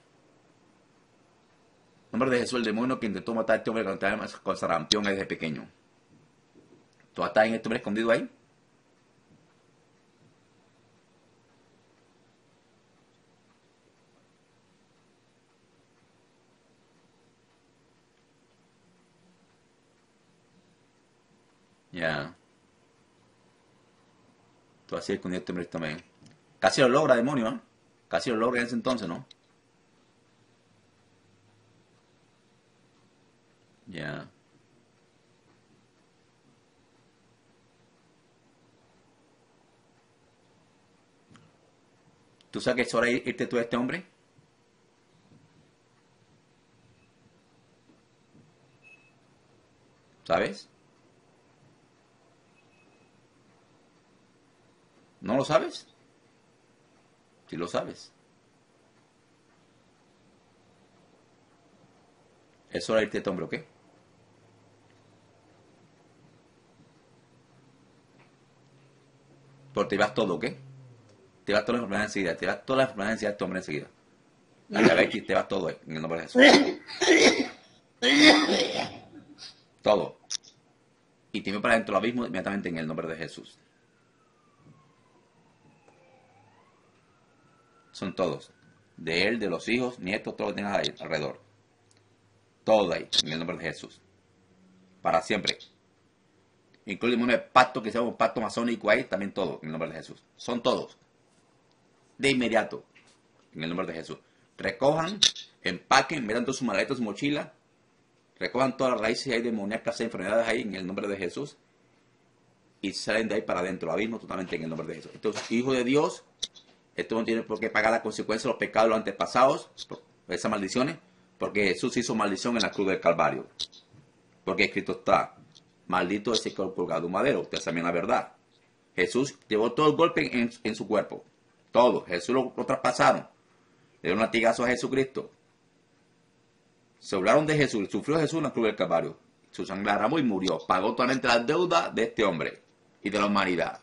el nombre de Jesús, el demonio que intentó matar a este hombre con sarampión desde pequeño. ¿Tú estás en este hombre escondido ahí? Ya. Yeah. Tú así escondido este hombre también. Casi lo logra, demonio, ¿eh? Casi lo logra en ese entonces, ¿no? Ya. Yeah. ¿Tú sabes que es hora de irte tú a este hombre? ¿Sabes? ¿No lo sabes? Sí lo sabes. ¿Es hora de irte a este hombre o qué? Porque te vas todo, ¿o qué? Te vas todas las enfermedades enseguida. Te vas todas las enfermedades enseguida de este hombre enseguida. La diabetes, te vas todo, en el nombre de Jesús. Todo. Y te voy para dentro del abismo inmediatamente en el nombre de Jesús. Son todos. De él, de los hijos, nietos, todo lo que tengas ahí alrededor. Todo ahí, en el nombre de Jesús. Para siempre. Incluye un pacto que se llama un pacto masónico ahí, también todo, en el nombre de Jesús. Son todos. De inmediato, en el nombre de Jesús. Recojan, empaquen, metan todas sus maletas, sus mochilas. Recojan todas las raíces ahí demoníacas, enfermedades ahí, en el nombre de Jesús. Y salen de ahí para adentro, abismo totalmente en el nombre de Jesús. Entonces, hijo de Dios, esto no tiene por qué pagar las consecuencias de los pecados de los antepasados, esas maldiciones, porque Jesús hizo maldición en la cruz del Calvario. Porque escrito está, maldito ese que colgado un madero. Ustedes saben la verdad. Jesús llevó todo el golpe en, en su cuerpo. Todo. Jesús lo, lo traspasaron. Le dieron un latigazo a Jesucristo. Se hablaron de Jesús. Sufrió Jesús en la cruz del Calvario. Su sangre derramó y murió. Pagó totalmente las deudas de este hombre y de la humanidad.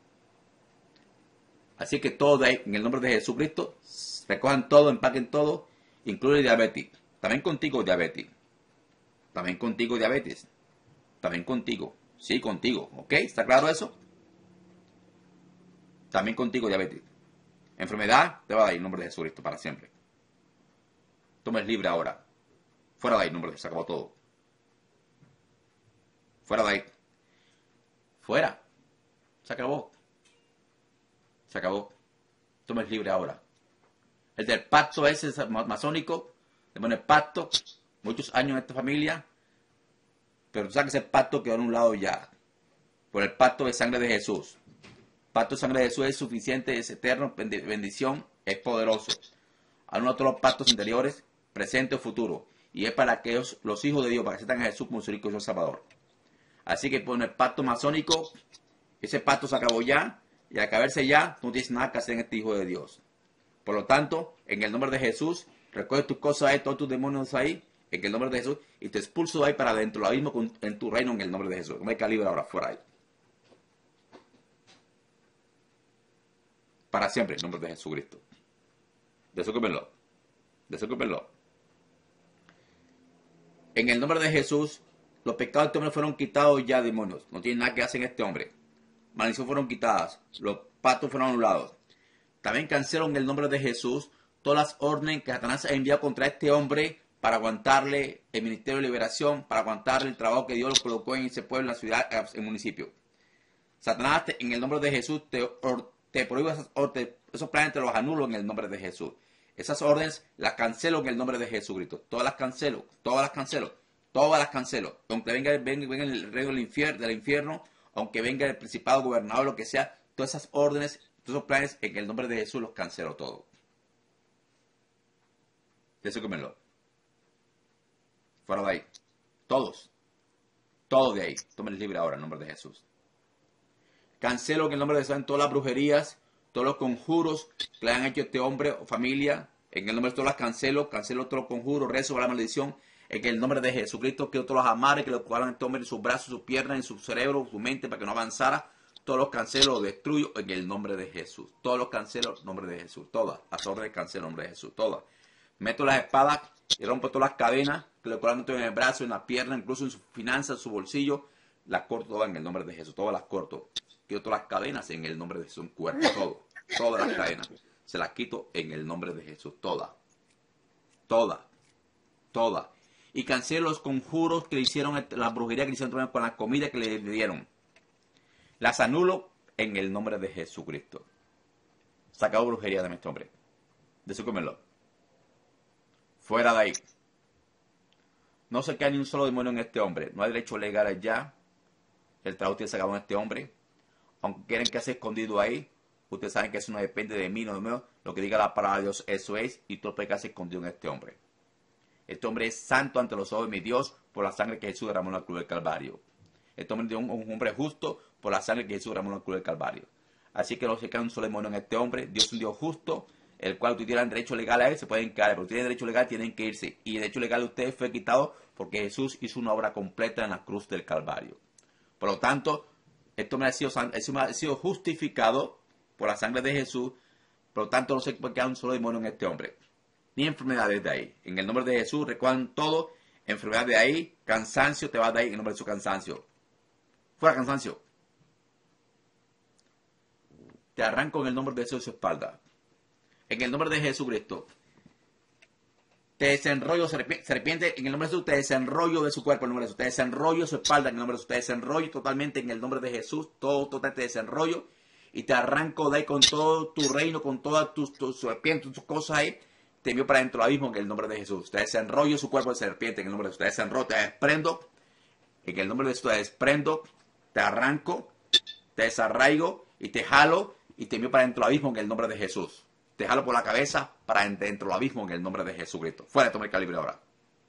Así que todo ahí, en el nombre de Jesucristo, recojan todo, empaquen todo, incluye diabetes. También contigo, diabetes. También contigo, diabetes. También contigo. Sí, contigo. ¿Ok? ¿Está claro eso? También contigo, diabetes. Enfermedad, te va a ir en nombre de Jesucristo para siempre. Tú me eres libre ahora. Fuera de ahí, en nombre de Jesús. Se acabó todo. Fuera de ahí. Fuera. Se acabó. Se acabó. Tú me eres libre ahora. El del pacto ese masónico, le pone pacto, muchos años en esta familia, pero tú sabes que ese pacto quedó en un lado ya. Por el pacto de sangre de Jesús. El pacto de sangre de Jesús es suficiente, es eterno, bendición, es poderoso. Aún no todos los pactos anteriores, presente o futuro. Y es para aquellos, los hijos de Dios, para que acepten a Jesús como su único y Salvador. Así que por el pacto masónico, ese pacto se acabó ya, y al acabarse ya, no tienes nada que hacer en este hijo de Dios. Por lo tanto, en el nombre de Jesús, recoge tus cosas ahí, todos tus demonios ahí, en el nombre de Jesús, y te expulso de ahí para adentro, lo mismo en tu reino, en el nombre de Jesús. No hay calibre ahora, fuera ahí. Para siempre, en el nombre de Jesucristo. Desocúpenlo. Desocúpenlo. En el nombre de Jesús, los pecados de este hombre fueron quitados ya, demonios. No tiene nada que hacer en este hombre. Maldiciones fueron quitadas. Los pactos fueron anulados. También cancelo en el nombre de Jesús todas las órdenes que Satanás ha enviado contra este hombre para aguantarle el ministerio de liberación, para aguantarle el trabajo que Dios lo colocó en ese pueblo, en la ciudad, en el municipio. Satanás, en el nombre de Jesús, te, te prohíbo esas órdenes, esos planes te los anulo en el nombre de Jesús. Esas órdenes las cancelo en el nombre de Jesucristo. Todas las cancelo, todas las cancelo, todas las cancelo. Aunque venga, venga, venga el reino del infierno, del infierno, aunque venga el principado, gobernador, lo que sea, todas esas órdenes, todos esos planes, en el nombre de Jesús los cancelo todo. Desocúpenlo. Fuera de ahí. Todos. Todos de ahí. Tómenles libre ahora en el nombre de Jesús. Cancelo en el nombre de Jesús en todas las brujerías, todos los conjuros que le han hecho a este hombre o familia. En el nombre de todas las cancelo. Cancelo todos los conjuros, rezo para la maldición. En el nombre de Jesucristo, que todos los amarres que le colocaron a este hombre en sus brazos, sus piernas, en su cerebro, su mente, para que no avanzara. Todos los cancelo, los destruyo en el nombre de Jesús. Todos los cancelo en el nombre de Jesús. Todas. Las órdenes cancelo en el nombre de Jesús. Todas. Meto las espadas y rompo todas las cadenas que le colocaron en el brazo, en la pierna, incluso en sus finanzas, en su bolsillo. Las corto todas en el nombre de Jesús. Todas las corto. Quito todas las cadenas en el nombre de Jesús. En cuerpo. Todo. Todas las cadenas. Se las quito en el nombre de Jesús. Todas. Todas. Todas. Y cancelo los conjuros que le hicieron, la brujería que le hicieron con la comida que le dieron. Las anulo en el nombre de Jesucristo. Se acabó brujería de este hombre. Desocúmenlo. Fuera de ahí. No se cae ni un solo demonio en este hombre. No hay derecho legal allá. El trabajo tiene sacado en este hombre. Aunque quieren que sea escondido ahí, ustedes saben que eso no depende de mí, no de mí. Lo que diga la palabra de Dios, eso es. Y todo puede quedarse escondido en este hombre. Este hombre es santo ante los ojos de mi Dios por la sangre que Jesús derramó en la cruz del Calvario. Este hombre es un, un hombre justo por la sangre que Jesús derramó en la cruz del Calvario. Así que no se cae un solo demonio en este hombre. Dios es un Dios justo, el cual ustedes tienen derecho legal a él, se pueden caer, pero tienen derecho legal, tienen que irse. Y el derecho legal de ustedes fue quitado porque Jesús hizo una obra completa en la cruz del Calvario. Por lo tanto, esto me ha sido, me ha sido justificado por la sangre de Jesús. Por lo tanto, no se puede quedar un solo demonio en este hombre. Ni enfermedades de ahí. En el nombre de Jesús, recuerdan todo. Enfermedad de ahí, cansancio, te va de ahí en el nombre de su cansancio. Fuera cansancio. Te arranco en el nombre de Jesús de su espalda. En el nombre de Jesucristo. Te desenrollo, serpiente, en el nombre de Jesús, te desenrollo de su cuerpo, en el nombre de Jesús. Te desenrollo su espalda, en el nombre de Jesús. Te desenrollo totalmente en el nombre de Jesús. Todo, totalmente te desenrollo. Y te arranco de ahí con todo tu reino, con todas tus, tus serpientes, tus cosas ahí. Te envío para dentro del abismo en el nombre de Jesús. Te desenrollo su cuerpo de serpiente en el nombre de Jesús. Te desenrollo, te desprendo. En el nombre de Jesús te desprendo. Te arranco. Te desarraigo. Y te jalo. Y te envío para dentro del abismo en el nombre de Jesús. Te jalo por la cabeza para dentro del abismo en el nombre de Jesucristo. Fuera de tomar el calibre ahora.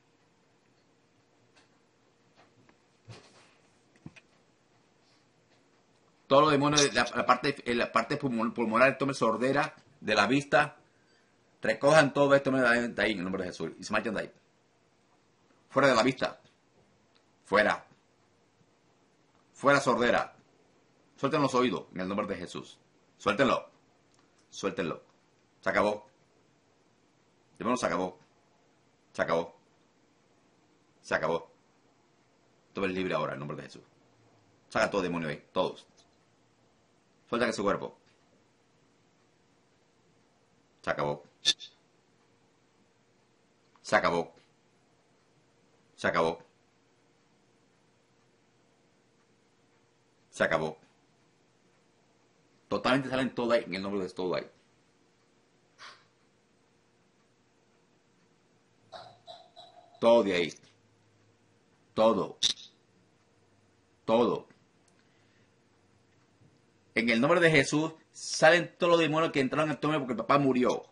Todos los demonios de la, la parte, la parte pulmonar, tome sordera de la vista. Recojan todo esto de ahí en el nombre de Jesús. Y se marchan de ahí. Fuera de la vista. Fuera. Fuera sordera. Suelten los oídos en el nombre de Jesús. Suéltenlo. Suéltenlo. Se acabó. Demonio, se acabó. Se acabó. Se acabó. Todo es libre ahora en el nombre de Jesús. Saca todo demonio ahí. Todos. Suelten ese cuerpo. Se acabó. Se acabó. Se acabó. Se acabó. Totalmente salen todo ahí, en el nombre de todo ahí. Todo de ahí. Todo. Todo. En el nombre de Jesús salen todos los demonios que entraron en el hombre porque el papá murió.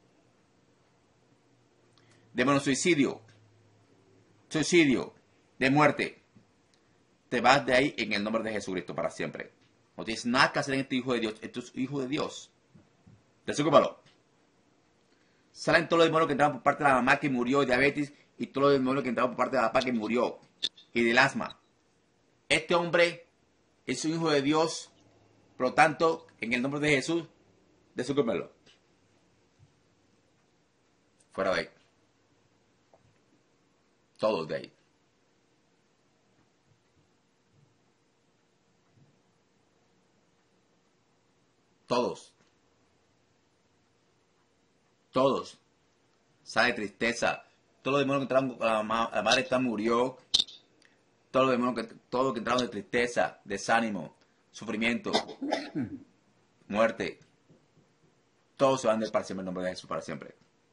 Demonio suicidio. Suicidio. De muerte. Te vas de ahí en el nombre de Jesucristo para siempre. No tienes nada que hacer en este hijo de Dios. Esto es hijo de Dios. Desocúpalo. Salen todos los demonios que entraron por parte de la mamá que murió de diabetes y todos los demonios que entraron por parte de la papá que murió y del asma. Este hombre es un hijo de Dios. Por lo tanto, en el nombre de Jesús, desocúpalo. Fuera de ahí. Todos de ahí. Todos. Todos. Sale tristeza. Todos los demonios que entraron, la, ma la madre está murió. Todos los demonios que, todos los que entraron de tristeza, desánimo, sufrimiento, muerte. Todos se van de para siempre en nombre de Jesús, para siempre.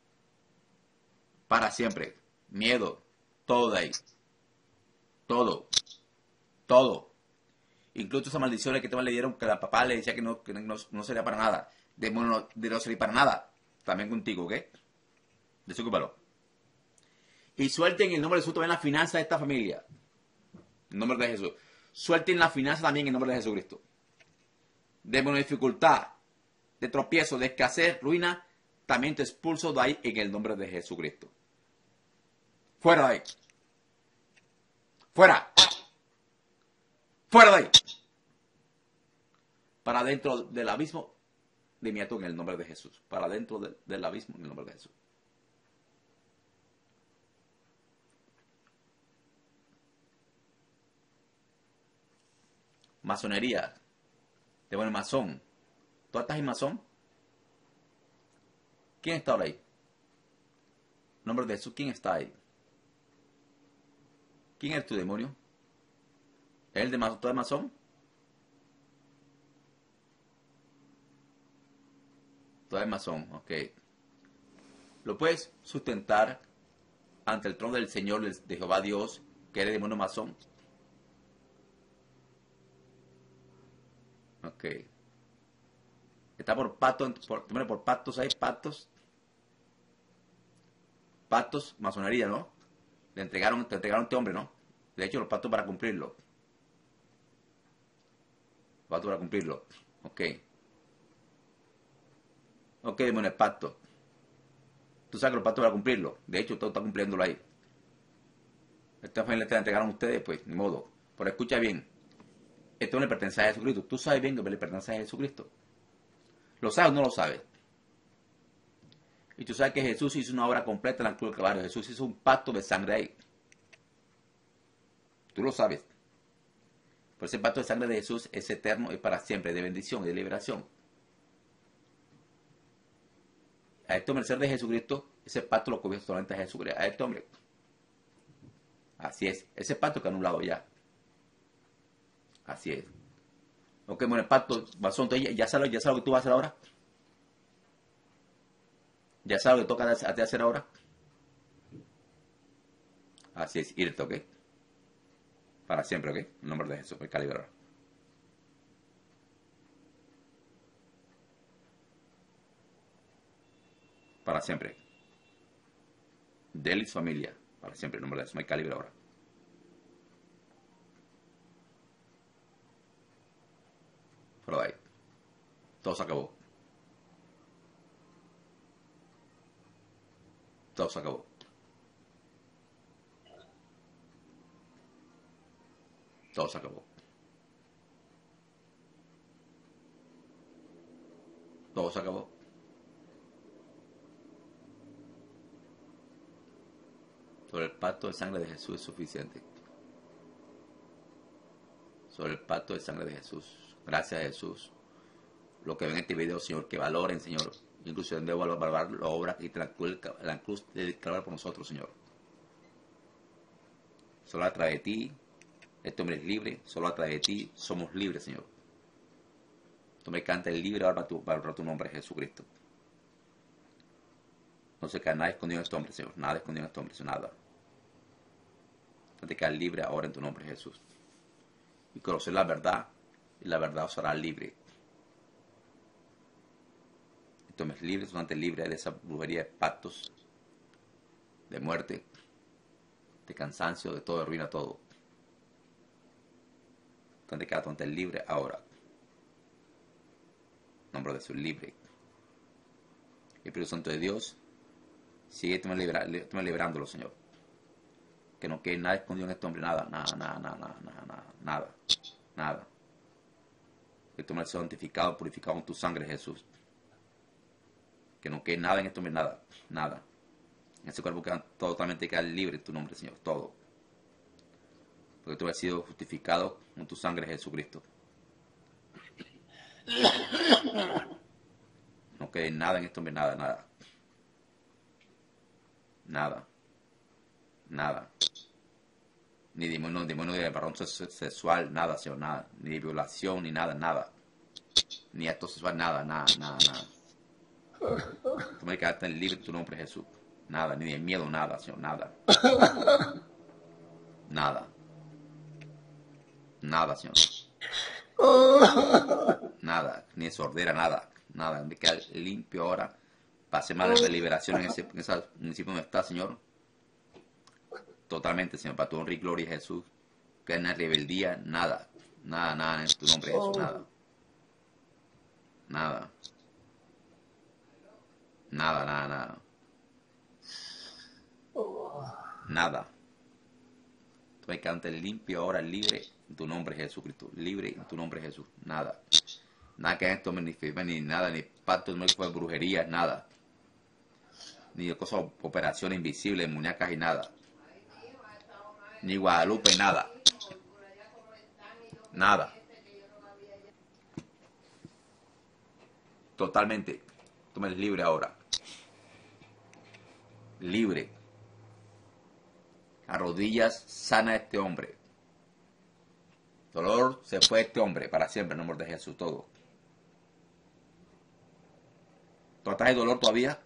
Para siempre. Miedo. Todo de ahí. Todo. Todo. Incluso esas maldiciones que te le dieron, que la papá le decía que no, que no, no sería para nada. Demonio no, de no sería para nada. También contigo, ¿ok? Desocúpalo. Y suelten en el nombre de Jesús también la finanza de esta familia. En nombre de Jesús. Suelten la finanza también en nombre de Jesucristo. Demonio de dificultad, de tropiezo, de escasez, ruina, también te expulso de ahí en el nombre de Jesucristo. Fuera de ahí. Fuera. Fuera de ahí. Para dentro del abismo de mi ato en el nombre de Jesús. Para dentro de, del abismo en el nombre de Jesús. Masonería. Te ponen masón. ¿Tú estás en masón? ¿Quién está ahora ahí? En nombre de Jesús, ¿quién está ahí? ¿Quién es tu demonio? ¿Es el de masón? ¿Tú eres masón? Tú eres masón, ok. Lo puedes sustentar ante el trono del Señor de Jehová Dios, que eres demonio masón. Ok. Está por pactos, por, primero por pactos, hay pactos. Pactos, masonería, ¿no? Le entregaron, te entregaron a este hombre, ¿no? De hecho, los pactos para cumplirlo. Pactos para cumplirlo. Ok. Ok, demonio, el pacto. Tú sabes que los pactos para cumplirlo. De hecho, todo está cumpliéndolo ahí. Esta familia te la entregaron a ustedes, pues, ni modo. Pero escucha bien. Esto no le pertenece a Jesucristo. Tú sabes bien que le pertenece a Jesucristo. ¿Lo sabes o no lo sabes? Y tú sabes que Jesús hizo una obra completa en la cruz del Calvario. Jesús hizo un pacto de sangre ahí. Tú lo sabes. Pero ese pacto de sangre de Jesús es eterno y para siempre, de bendición y de liberación. A este hombre, el ser de Jesucristo, ese pacto lo cubrió solamente a Jesucristo. A este hombre. Así es. Ese pacto que anulado ya. Así es. Ok, bueno, el pacto, Basón, ya sabes, ya sabes lo que tú vas a hacer ahora. Ya sabes lo que toca a ti hacer ahora. Así es, irte, ok. Para siempre, ok. En nombre de Jesús, me calibrar. Para siempre. De él y su familia. Para siempre, en nombre de Jesús, me calibra ahora. Pero ahí. Todo se acabó. Todo se acabó. Todo se acabó. Todo se acabó. Sobre el pacto de sangre de Jesús es suficiente. Sobre el pacto de sangre de Jesús. Gracias a Jesús. Lo que ven en este video, Señor, que valoren, Señor, Incluso debo valorar la obra y la cruz, la cruz de clavar por nosotros, Señor. Solo a través de ti, este hombre es libre. Solo a través de ti somos libres, Señor. Tú me cantas el libre ahora para tu, para tu nombre, Jesucristo. No se queda nada escondido en este hombre, Señor. Nada escondido en este hombre, Señor. Nada. No te quedas libre ahora en tu nombre, Jesús. Y conocer la verdad, y la verdad os hará libre. Y tomes libre, solamente libre de esa brujería de pactos, de muerte, de cansancio, de todo, de ruina, todo. Donde queda tonte libre ahora. En nombre de Jesús, libre. Y Espíritu Santo de Dios, sigue tú me, libera, tú me liberándolo, Señor. Que no quede nada escondido en este hombre, nada, nada, nada, nada, nada, nada, nada, nada. Que tú me has santificado, purificado con tu sangre, Jesús. Que no quede nada en este hombre, nada, nada. En ese cuerpo queda totalmente queda libre en tu nombre, Señor, todo. Porque tú has sido justificado con tu sangre, Jesucristo. No quede nada en este hombre, nada, nada. Nada. Nada. Ni demonio, demonio de varón sexual, nada, Señor, nada. Ni de violación, ni nada, nada. Ni acto sexual, nada, nada, nada, nada. Tú me quedaste libre en tu nombre, Jesús. Nada, ni de miedo, nada, Señor, nada. Nada. Nada, Señor. Nada, ni de sordera, nada. Nada, me queda limpio ahora. Pase más de liberación en ese, en ese municipio donde está, Señor. Totalmente, Señor, para tu honra y gloria, Jesús. Que en la rebeldía, nada. Nada, nada en tu nombre, Jesús, nada. Nada. Nada, nada, nada. Nada. Tú me cantas limpio ahora, libre en tu nombre, Jesucristo. Libre en tu nombre, Jesús. Nada. Nada que esto me ni firme, ni nada, ni pactos, no fue brujería, nada. Ni de cosas, operaciones invisibles, muñecas y nada. Ni Guadalupe, nada. Nada. Totalmente. Tú me eres libre ahora. Libre. A rodillas sana este hombre. Dolor se fue este hombre para siempre en nombre de Jesús. Todo. ¿Tú estás de dolor todavía?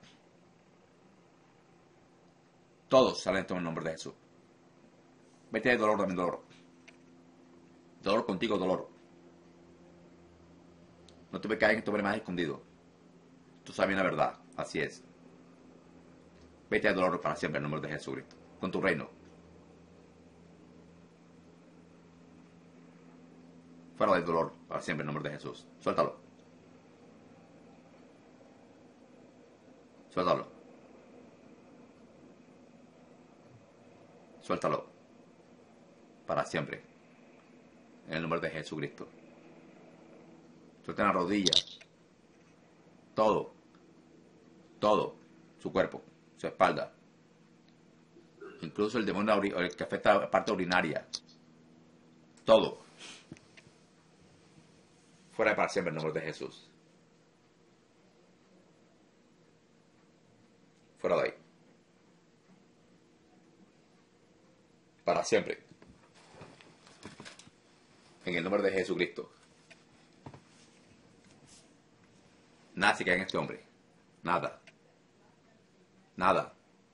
Todos salen en nombre de Jesús. Vete de dolor, dame dolor. Dolor contigo, dolor. No te me caes en este hombre más escondido. Tú sabes bien la verdad. Así es. Vete de dolor para siempre en nombre de Jesucristo. Con tu reino. Fuera del dolor para siempre en nombre de Jesús. Suéltalo. Suéltalo. Suéltalo. Para siempre. En el nombre de Jesucristo. Suelta la rodilla. Todo. Todo. Su cuerpo. Su espalda. Incluso el demonio el que afecta la parte urinaria. Todo. Fuera para siempre en el nombre de Jesús. Fuera de ahí. Para siempre. En el nombre de Jesucristo. Nada se cae en este hombre. Nada. Nada.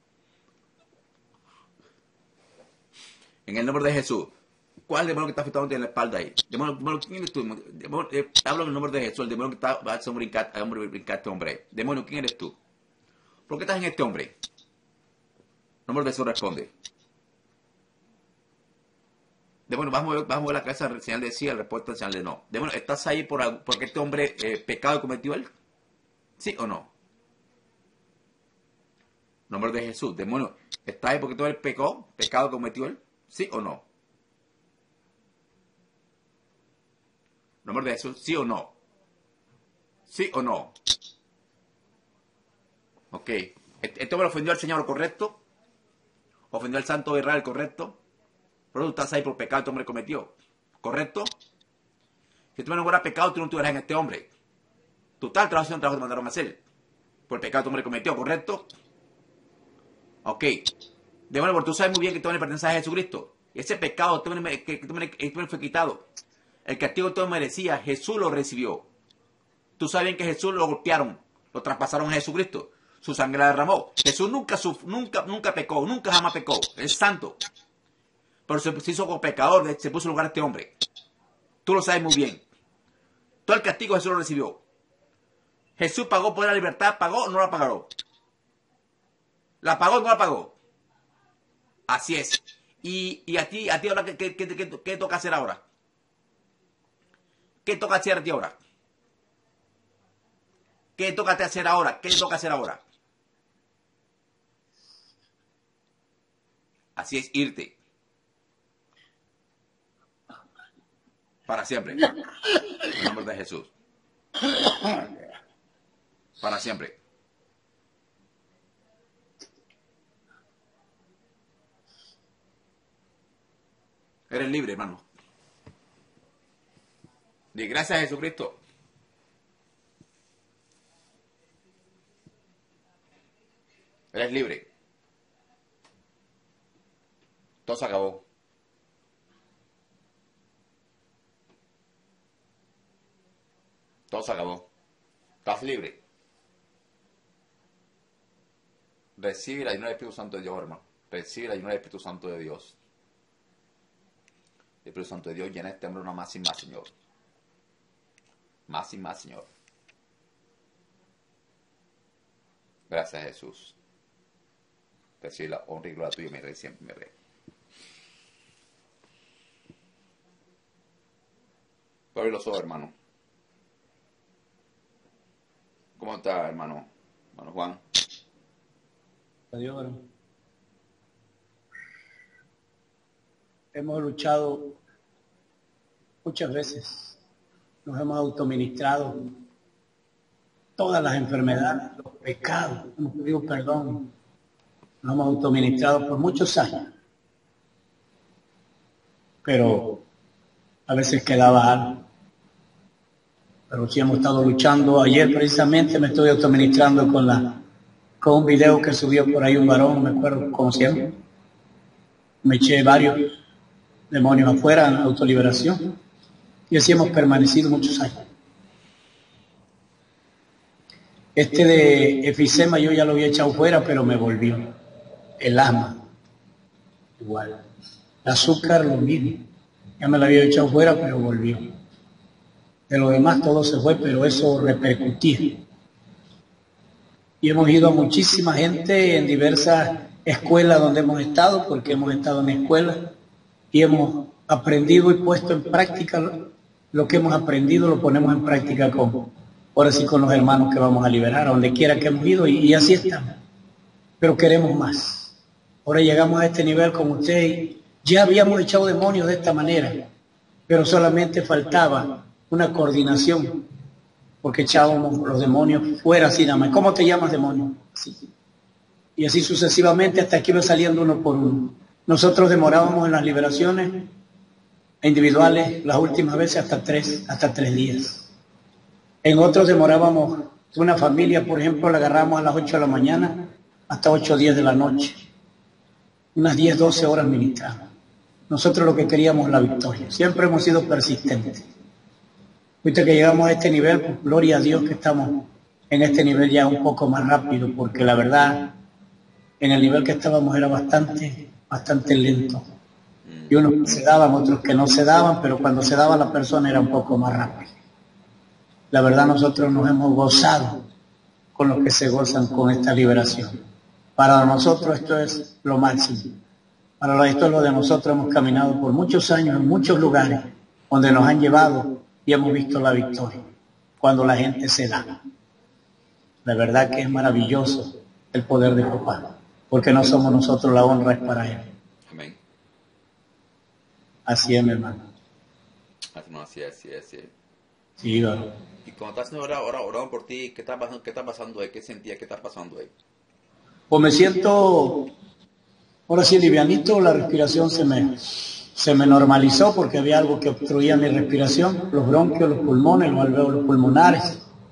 En el nombre de Jesús. ¿Cuál es el demonio que está afectando en la espalda ahí? Demonio, demonio, ¿quién eres tú? Demonio, eh, hablo en el nombre de Jesús. El demonio que está va a hacer brincar, a hombre, brincar a este hombre. Demonio, ¿quién eres tú? ¿Por qué estás en este hombre? El nombre de Jesús responde. Demonio, ¿vas a mover, vas a mover la cabeza en señal de sí? La respuesta es señal de no. Demonio, ¿estás ahí por, porque este hombre eh, pecado cometió él? ¿Sí o no? Nombre de Jesús. Demonio, ¿estás ahí porque todo él pecó? ¿Pecado cometió él? ¿Sí o no? Nombre de Jesús, ¿sí o no? ¿Sí o no? Ok. ¿Este hombre ofendió al Señor, correcto? ¿Ofendió al Santo de Israel, correcto? Pero tú estás ahí por pecado que este hombre cometió. ¿Correcto? Si tú no fueras pecado, tú no estuvieras en este hombre. Total, trabajo haciendo un trabajo que te mandaron a hacer. por el pecado que este hombre cometió, ¿correcto? Ok. Demonio, porque tú sabes muy bien que este hombre pertenece a Jesucristo. Ese pecado este hombre, que este hombre, este hombre fue quitado. El castigo que este hombre merecía, Jesús lo recibió. Tú sabes bien que Jesús lo golpearon, lo traspasaron a Jesucristo. Su sangre la derramó. Jesús nunca, nunca, nunca pecó, nunca jamás pecó. Es santo. Pero se, se hizo como pecador, se puso en lugar de este hombre. Tú lo sabes muy bien. Todo el castigo Jesús lo recibió. Jesús pagó por la libertad, ¿pagó o no la pagó? ¿La pagó o no la pagó? Así es. Y, y a ti, a ti ahora, ¿qué, qué, qué, qué, qué toca hacer ahora? ¿Qué toca hacer a ti ahora? ¿Qué toca hacer ahora? ¿Qué toca hacer ahora? Así es, irte. Para siempre. En el nombre de Jesús. Para siempre. Eres libre, hermano. Y gracias a Jesucristo. Eres libre. Todo se acabó. Todo se acabó. Estás libre. Recibe la ayuda del Espíritu Santo de Dios, hermano. Recibe la ayuda del Espíritu Santo de Dios. El Espíritu Santo de Dios llena este hombre una más y más, Señor. Más y más, Señor. Gracias, Jesús. Recibe la honra y gloria tuya, mi Rey, siempre, mi Rey. Abre los ojos, hermano. ¿Cómo está, hermano? Hermano Juan. Adiós, hermano. Hemos luchado muchas veces. Nos hemos autoministrado todas las enfermedades, los pecados. Hemos pedido perdón. Nos hemos autoministrado por muchos años. Pero a veces quedaba algo. Pero sí hemos estado luchando. Ayer precisamente me estoy autoministrando con la con un video que subió por ahí un varón, no me acuerdo cómo se llama. Me eché varios demonios afuera en autoliberación. Y así hemos permanecido muchos años. Este de efisema yo ya lo había echado fuera, pero me volvió. El asma, igual. El azúcar, lo mismo. Ya me lo había echado fuera, pero volvió. De lo demás todo se fue, pero eso repercutía. Y hemos ido a muchísima gente en diversas escuelas donde hemos estado, porque hemos estado en escuelas, y hemos aprendido y puesto en práctica lo, lo que hemos aprendido, lo ponemos en práctica con, ahora sí con los hermanos que vamos a liberar, a donde quiera que hemos ido, y, y así estamos. Pero queremos más. Ahora llegamos a este nivel con usted, y ya habíamos echado demonios de esta manera, pero solamente faltaba una coordinación, porque echábamos los demonios fuera así nada más. ¿Cómo te llamas, demonio? Así. Y así sucesivamente hasta que iba saliendo uno por uno. Nosotros demorábamos en las liberaciones individuales las últimas veces hasta tres, hasta tres días. En otros demorábamos, una familia, por ejemplo, la agarramos a las ocho de la mañana hasta ocho o diez de la noche. Unas diez, doce horas ministrando. Nosotros lo que queríamos la victoria. Siempre hemos sido persistentes. Ahorita que llegamos a este nivel, pues, gloria a Dios que estamos en este nivel ya un poco más rápido, porque la verdad, en el nivel que estábamos era bastante, bastante lento. Y unos que se daban, otros que no se daban, pero cuando se daba la persona era un poco más rápido. La verdad nosotros nos hemos gozado con los que se gozan con esta liberación. Para nosotros esto es lo máximo. Para esto es lo de nosotros. Hemos caminado por muchos años en muchos lugares donde nos han llevado y hemos visto la victoria cuando la gente se da. La verdad que es maravilloso el poder de papá, porque no somos nosotros, la honra es para él. Amén. Así es, mi hermano. No, así es, así es, así es. Sí, claro. Y cuando estás ahora, ahora orando por ti, ¿qué está pasando? ¿Qué está pasando ahí? ¿Qué sentías? ¿Qué está pasando ahí? Pues me siento, ahora sí, livianito, la respiración se me, se me normalizó porque había algo que obstruía mi respiración, los bronquios, los pulmones, los alvéolos pulmonares.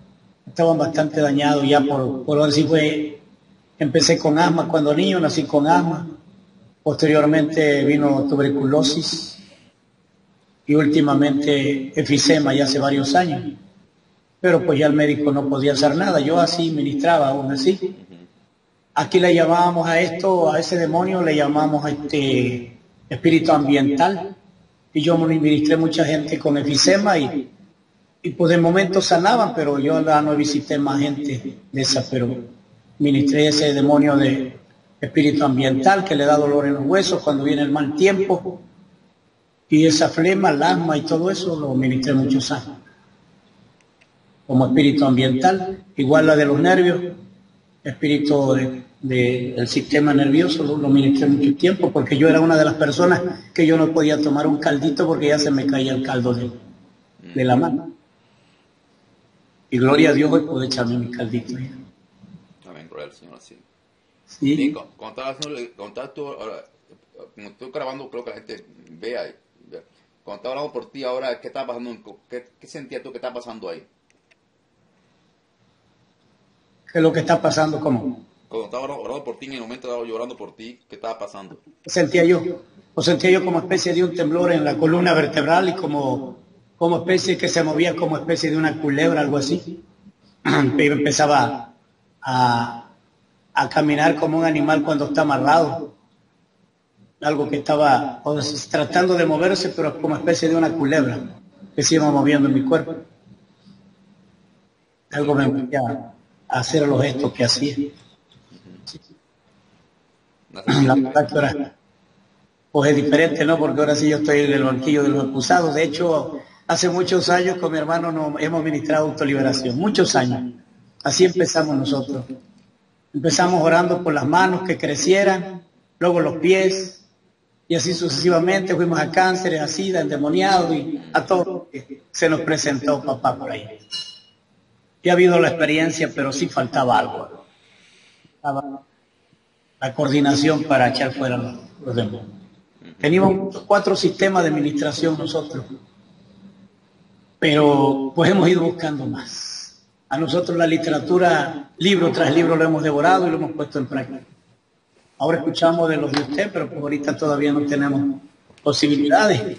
estaban bastante dañados ya por, por así fue. Empecé con asma cuando niño, nací con asma. Posteriormente vino tuberculosis y últimamente efisema ya hace varios años. Pero pues ya el médico no podía hacer nada. Yo así ministraba aún así. Aquí le llamábamos a esto, a ese demonio, le llamamos a este espíritu ambiental. Y yo ministré mucha gente con efisema y, y pues de momento sanaban, pero yo ya no visité más gente de esa, pero ministré ese demonio de espíritu ambiental que le da dolor en los huesos cuando viene el mal tiempo. Y esa flema, el asma y todo eso lo ministré muchos años. Como espíritu ambiental, igual la de los nervios, espíritu de, de, del sistema nervioso, lo, lo ministré mucho tiempo, porque yo era una de las personas que yo no podía tomar un caldito porque ya se me caía el caldo de, de la mano. Y gloria a Dios, hoy puedo echarme mi caldito. ¿Ya? Amén, gloria al Señor, así. Sí. Sí, cuando estás haciendo, cuando estás tú, ahora, como estoy grabando, creo que la gente vea, vea. Cuando estás hablando por ti ahora, ¿qué está pasando? ¿Qué, qué sentías tú que está pasando ahí? ¿Qué es lo que está pasando? ¿Cómo? Cuando estaba orando por ti, en el momento estaba llorando por ti, ¿qué estaba pasando? Sentía yo, o sentía yo como especie de un temblor en la columna vertebral y como, como especie que se movía como especie de una culebra, algo así. Pero empezaba a, a caminar como un animal cuando está amarrado. Algo que estaba o sea, tratando de moverse, pero como especie de una culebra que se iba moviendo en mi cuerpo. Algo me movía a hacer los gestos que hacía. La verdad que ahora pues es diferente, ¿no? Porque ahora sí yo estoy en el banquillo de los acusados. De hecho, hace muchos años con mi hermano nos hemos ministrado autoliberación, muchos años. Así empezamos nosotros. Empezamos orando por las manos que crecieran, luego los pies, y así sucesivamente fuimos a cánceres, a sida, endemoniados y a todo lo que se nos presentó, papá, por ahí. Y ha habido la experiencia, pero sí faltaba algo. Faltaba la coordinación para echar fuera los, los demonios. Teníamos cuatro sistemas de administración nosotros, pero pues hemos ido buscando más. A nosotros la literatura, libro tras libro, lo hemos devorado y lo hemos puesto en práctica. Ahora escuchamos de los de usted, pero pues ahorita todavía no tenemos posibilidades.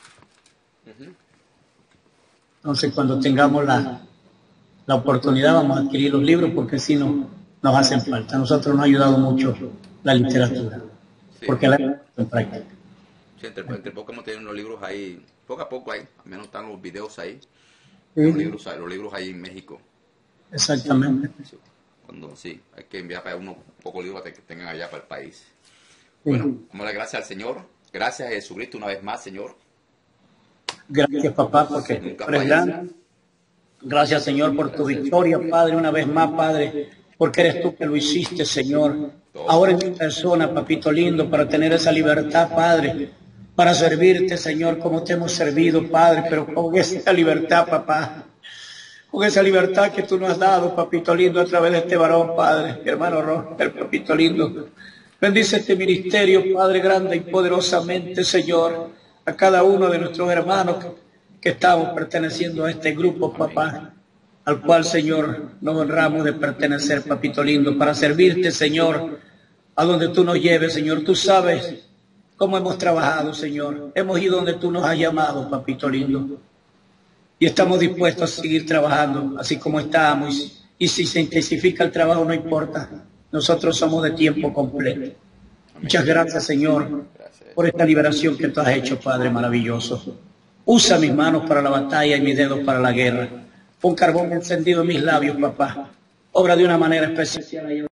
Entonces cuando tengamos la, la oportunidad vamos a adquirir los libros porque si no nos hacen falta. A nosotros nos ha ayudado mucho la literatura, sí, porque la hemos puesto en práctica. Sí, entre, entre poco hemos tenido los libros ahí, poco a poco ahí, al menos están los videos ahí, Sí. los, libros, los libros ahí en México. Exactamente. Sí, cuando, sí, hay que enviar para unos pocos libros que tengan allá para el país. Sí. Bueno, damos las gracias al Señor, gracias a Jesucristo una vez más, Señor. Gracias, papá, porque tú eres grande. Gracias, Señor, por tu victoria, Padre, una vez más, Padre, porque eres tú que lo hiciste, Señor. Ahora en mi persona, papito lindo, para tener esa libertad, Padre, para servirte, Señor, como te hemos servido, Padre, pero con esa libertad, papá, con esa libertad que tú nos has dado, papito lindo, a través de este varón, Padre, mi hermano Ron, el papito lindo. Bendice este ministerio, Padre, grande y poderosamente, Señor, a cada uno de nuestros hermanos que, que estamos perteneciendo a este grupo, papá, al cual, Señor, nos honramos de pertenecer, papito lindo, para servirte, Señor, a donde tú nos lleves, Señor. Tú sabes cómo hemos trabajado, Señor. Hemos ido donde tú nos has llamado, papito lindo. Y estamos dispuestos a seguir trabajando, así como estamos. Y, y si se intensifica el trabajo, no importa. Nosotros somos de tiempo completo. Muchas gracias, Señor, por esta liberación que tú has hecho, Padre maravilloso. Usa mis manos para la batalla y mis dedos para la guerra. Pon carbón encendido en mis labios, papá. Obra de una manera especial.